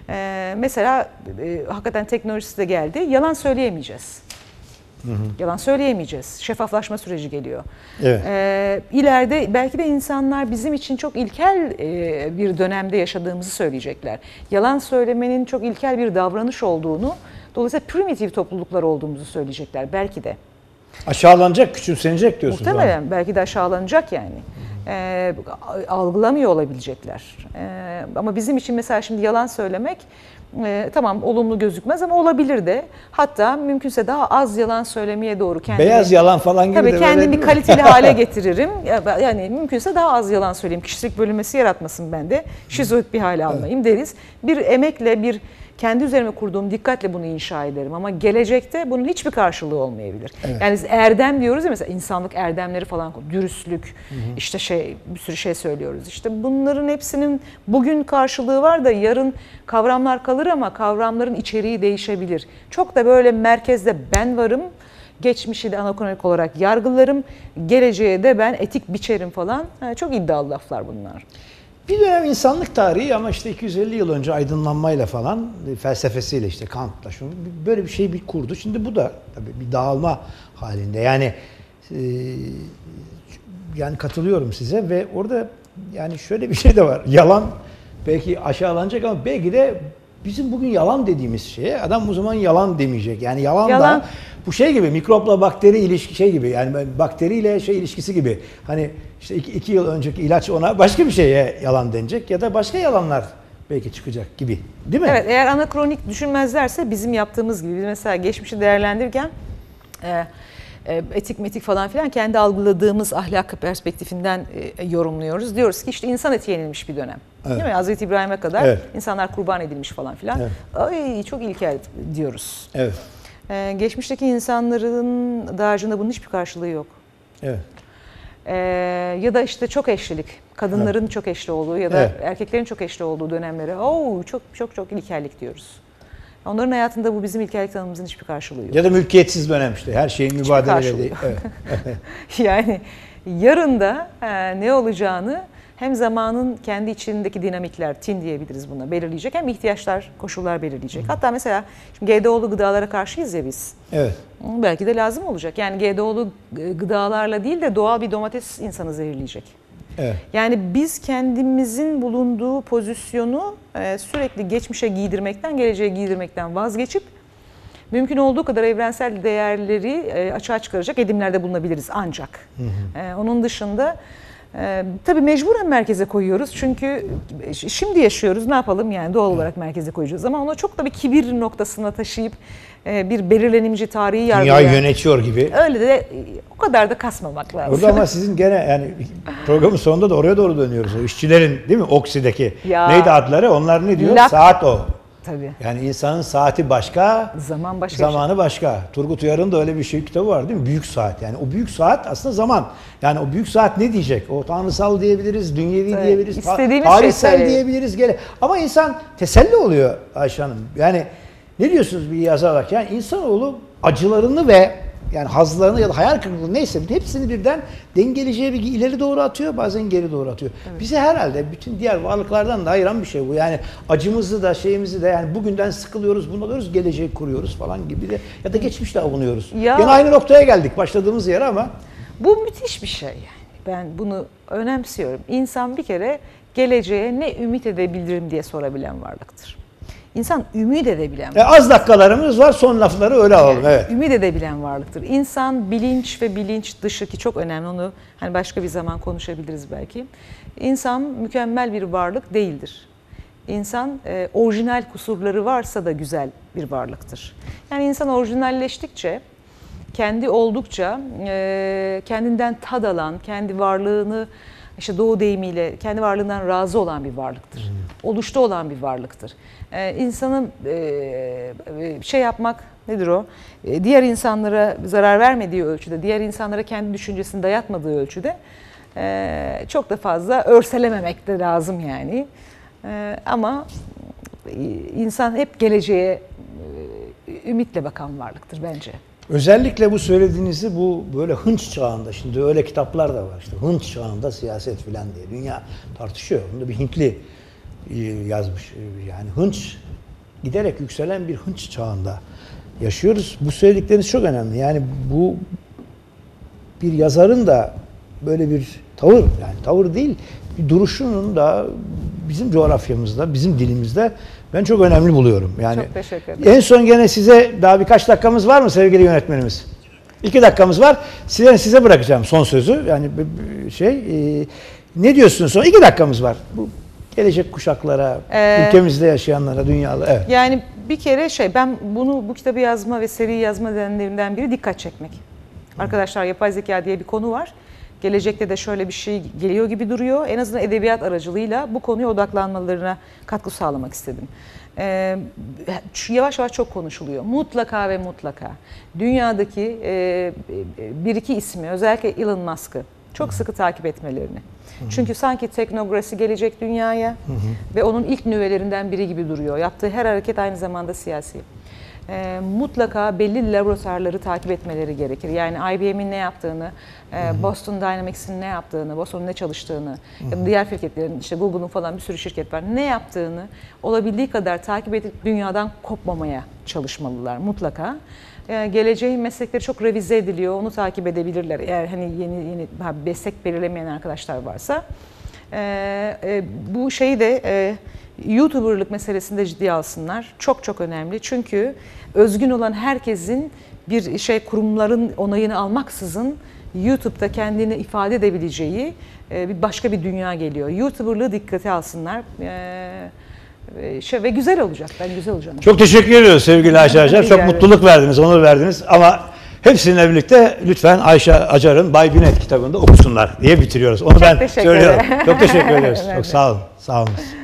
e, mesela e, hakikaten teknolojisi de geldi, yalan söyleyemeyeceğiz. Hı hı. Yalan söyleyemeyeceğiz. Şeffaflaşma süreci geliyor. Evet. Ee, ileride belki de insanlar bizim için çok ilkel e, bir dönemde yaşadığımızı söyleyecekler. Yalan söylemenin çok ilkel bir davranış olduğunu, dolayısıyla primitif topluluklar olduğumuzu söyleyecekler belki de. Aşağılanacak, küçümsenecek diyorsunuz. Muhtemelen belki de aşağılanacak yani. Ee, algılamıyor olabilecekler. Ee, ama bizim için mesela şimdi yalan söylemek e, tamam olumlu gözükmez ama olabilir de. Hatta mümkünse daha az yalan söylemeye doğru kendimi... Beyaz yalan falan gibi tabii de kendimi böyle kaliteli hale getiririm. Yani mümkünse daha az yalan söyleyeyim. Kişilik bölünmesi yaratmasın bende. Şizoid bir hale almayayım deriz. Bir emekle, bir kendi üzerime kurduğum dikkatle bunu inşa ederim ama gelecekte bunun hiçbir karşılığı olmayabilir. Evet. Yani erdem diyoruz ya mesela, insanlık erdemleri falan, dürüstlük, hı hı. işte şey bir sürü şey söylüyoruz. İşte bunların hepsinin bugün karşılığı var da yarın kavramlar kalır ama kavramların içeriği değişebilir. Çok da böyle merkezde ben varım, geçmişi de anakronik olarak yargılarım, geleceğe de ben etik biçerim falan. Yani çok iddialı laflar bunlar. Bir dönem insanlık tarihi ama işte iki yüz elli yıl önce aydınlanmayla falan, felsefesiyle işte Kant'la şunu böyle bir şey bir kurdu. Şimdi bu da tabii bir dağılma halinde. Yani e, yani katılıyorum size ve orada yani şöyle bir şey de var. Yalan belki aşağılanacak ama belki de bizim bugün yalan dediğimiz şeye adam o zaman yalan demeyecek. Yani yalan, yalan. da bu şey gibi, mikropla bakteri ilişki şey gibi, yani bakteriyle şey ilişkisi gibi. Hani işte iki, iki yıl önceki ilaç ona başka bir şeye yalan denecek ya da başka yalanlar belki çıkacak gibi, değil mi? Evet, eğer anakronik düşünmezlerse bizim yaptığımız gibi, biz mesela geçmişi değerlendirirken e, e, etik metik falan filan kendi algıladığımız ahlak perspektifinden e, yorumluyoruz. Diyoruz ki işte insan eti yenilmiş bir dönem. Evet. Değil mi? Hazreti İbrahim'e kadar evet. insanlar kurban edilmiş falan filan. Evet. Ay çok ilkel diyoruz. Evet. Ee, geçmişteki insanların dağarcığında bunun hiçbir karşılığı yok. Evet. Ee, ya da işte çok eşlilik, kadınların evet. çok eşli olduğu ya da evet. erkeklerin çok eşli olduğu dönemlere oo çok çok çok ilkellik diyoruz. Onların hayatında bu bizim ilkellik tanımımızın hiçbir karşılığı yok. Ya da mülkiyetsiz dönem işte, her şeyin mübadeleyle değil. Evet. Yani yarın da e, ne olacağını hem zamanın kendi içindeki dinamikler, tin diyebiliriz buna, belirleyecek, hem ihtiyaçlar, koşullar belirleyecek. Hatta mesela şimdi G D O'lu gıdalara karşıyız ya biz. Evet. Belki de lazım olacak. Yani G D O'lu gıdalarla değil de doğal bir domates insanı zehirleyecek. Evet. Yani biz kendimizin bulunduğu pozisyonu sürekli geçmişe giydirmekten, geleceğe giydirmekten vazgeçip mümkün olduğu kadar evrensel değerleri açığa çıkaracak edimlerde bulunabiliriz ancak. Hı hı. Onun dışında Ee, tabii mecburen merkeze koyuyoruz çünkü şimdi yaşıyoruz, ne yapalım yani, doğal olarak merkeze koyacağız ama onu çok da bir kibir noktasına taşıyıp e, bir belirlenimci tarihi yargıya. Dünyayı yönetiyor gibi. Öyle de o kadar da kasmamak lazım. Orada ama sizin gene yani programın sonunda da oraya doğru dönüyoruz. O işçilerin değil mi Oksi'deki Ya. neydi adları? Onlar ne diyor? Lak. Saat o. Tabii. Yani insanın saati başka, Zaman başka bir şey. zamanı başka. Turgut Uyar'ın da öyle bir şey kitabı var değil mi? Büyük saat. Yani o büyük saat aslında zaman. Yani o büyük saat ne diyecek? O tanrısal diyebiliriz, dünyevi Evet, diyebiliriz, ta- istediğimiz şey tarihsel söyleyelim. diyebiliriz. Gele. Ama insan teselli oluyor Ayşe Hanım. Yani ne diyorsunuz bir yazarak? Yani insanoğlu acılarını ve yani hazlarını ya da hayal kırıklığı neyse hepsini birden dengeleyeceği bir ileri doğru atıyor, bazen geri doğru atıyor. Evet. Bizi herhalde bütün diğer varlıklardan da ayıran bir şey bu. Yani acımızı da şeyimizi de yani bugünden sıkılıyoruz, bunalıyoruz, geleceği kuruyoruz falan gibi de ya da geçmişte avunuyoruz. Ya. Yine aynı noktaya geldik başladığımız yere ama. Bu müthiş bir şey yani. Ben bunu önemsiyorum. İnsan bir kere geleceğe ne ümit edebilirim diye sorabilen varlıktır. İnsan ümit edebilen E az dakikalarımız var, son lafları öyle alalım. Evet. Ümit edebilen varlıktır. İnsan bilinç ve bilinç dışı, ki çok önemli, onu hani başka bir zaman konuşabiliriz belki. İnsan mükemmel bir varlık değildir. İnsan e, orijinal kusurları varsa da güzel bir varlıktır. Yani insan orijinalleştikçe, kendi oldukça e, kendinden tad alan, kendi varlığını işte Doğu deyimiyle kendi varlığından razı olan bir varlıktır. Hmm. Oluşta olan bir varlıktır. Ee, insanın e, şey yapmak nedir o? E, diğer insanlara zarar vermediği ölçüde, diğer insanlara kendi düşüncesini dayatmadığı ölçüde e, çok da fazla örselememek de lazım yani. E, ama insan hep geleceğe e, ümitle bakan varlıktır bence. Özellikle bu söylediğinizi bu böyle hınç çağında, şimdi öyle kitaplar da var işte, hınç çağında siyaset filan diye dünya tartışıyor. Bunu da bir Hintli yazmış. Yani hınç, giderek yükselen bir hınç çağında yaşıyoruz. Bu söyledikleriniz çok önemli. Yani bu bir yazarın da böyle bir tavır, yani tavır değil, bir duruşunun da bizim coğrafyamızda, bizim dilimizde ben çok önemli buluyorum. Yani çok teşekkür ederim. En son gene size daha birkaç dakikamız var mı sevgili yönetmenimiz? İki dakikamız var. Size size bırakacağım son sözü. Yani şey e, ne diyorsunuz son? İki dakikamız var. Bu gelecek kuşaklara, ee, ülkemizde yaşayanlara, dünyada. Evet. Yani bir kere şey, ben bunu bu kitabı yazma ve seri yazma nedenlerinden biri dikkat çekmek. Hmm. Arkadaşlar, yapay zeka diye bir konu var. Gelecekte de şöyle bir şey geliyor gibi duruyor. En azından edebiyat aracılığıyla bu konuya odaklanmalarına katkı sağlamak istedim. Ee, yavaş yavaş çok konuşuluyor. Mutlaka ve mutlaka dünyadaki e, bir iki ismi, özellikle Elon Musk'ı çok hmm. sıkı takip etmelerini. Çünkü sanki teknokrasi gelecek dünyaya hı hı. ve onun ilk nüvelerinden biri gibi duruyor. Yaptığı her hareket aynı zamanda siyasi. E, mutlaka belli laboratuvarları takip etmeleri gerekir. Yani I B M'in ne yaptığını, e, hı hı. Boston Dynamics'in ne yaptığını, Boston'un ne çalıştığını, hı hı. diğer şirketlerin, işte Google'un falan bir sürü şirket var, ne yaptığını olabildiği kadar takip edip dünyadan kopmamaya çalışmalılar mutlaka. Geleceğin meslekleri çok revize ediliyor, onu takip edebilirler eğer hani yeni yeni meslek belirlemeyen arkadaşlar varsa. Ee, e, bu şeyi de e, YouTuber'lık meselesinde ciddiye alsınlar. Çok çok önemli çünkü özgün olan herkesin bir şey, kurumların onayını almaksızın YouTube'da kendini ifade edebileceği e, bir başka bir dünya geliyor. YouTuber'lığı dikkate alsınlar. E, Şey, ve güzel olacak. Ben güzel olacağım. Çok teşekkür ediyoruz sevgili Ayşe Acar. Çok mutluluk verdiniz, onur verdiniz. Ama hepsininle birlikte lütfen Ayşe Acar'ın Bay Binet kitabını da okusunlar diye bitiriyoruz. Onu çok ben söylüyorum. Ederim. Çok teşekkür ediyoruz. Çok sağ olun. Sağ olun.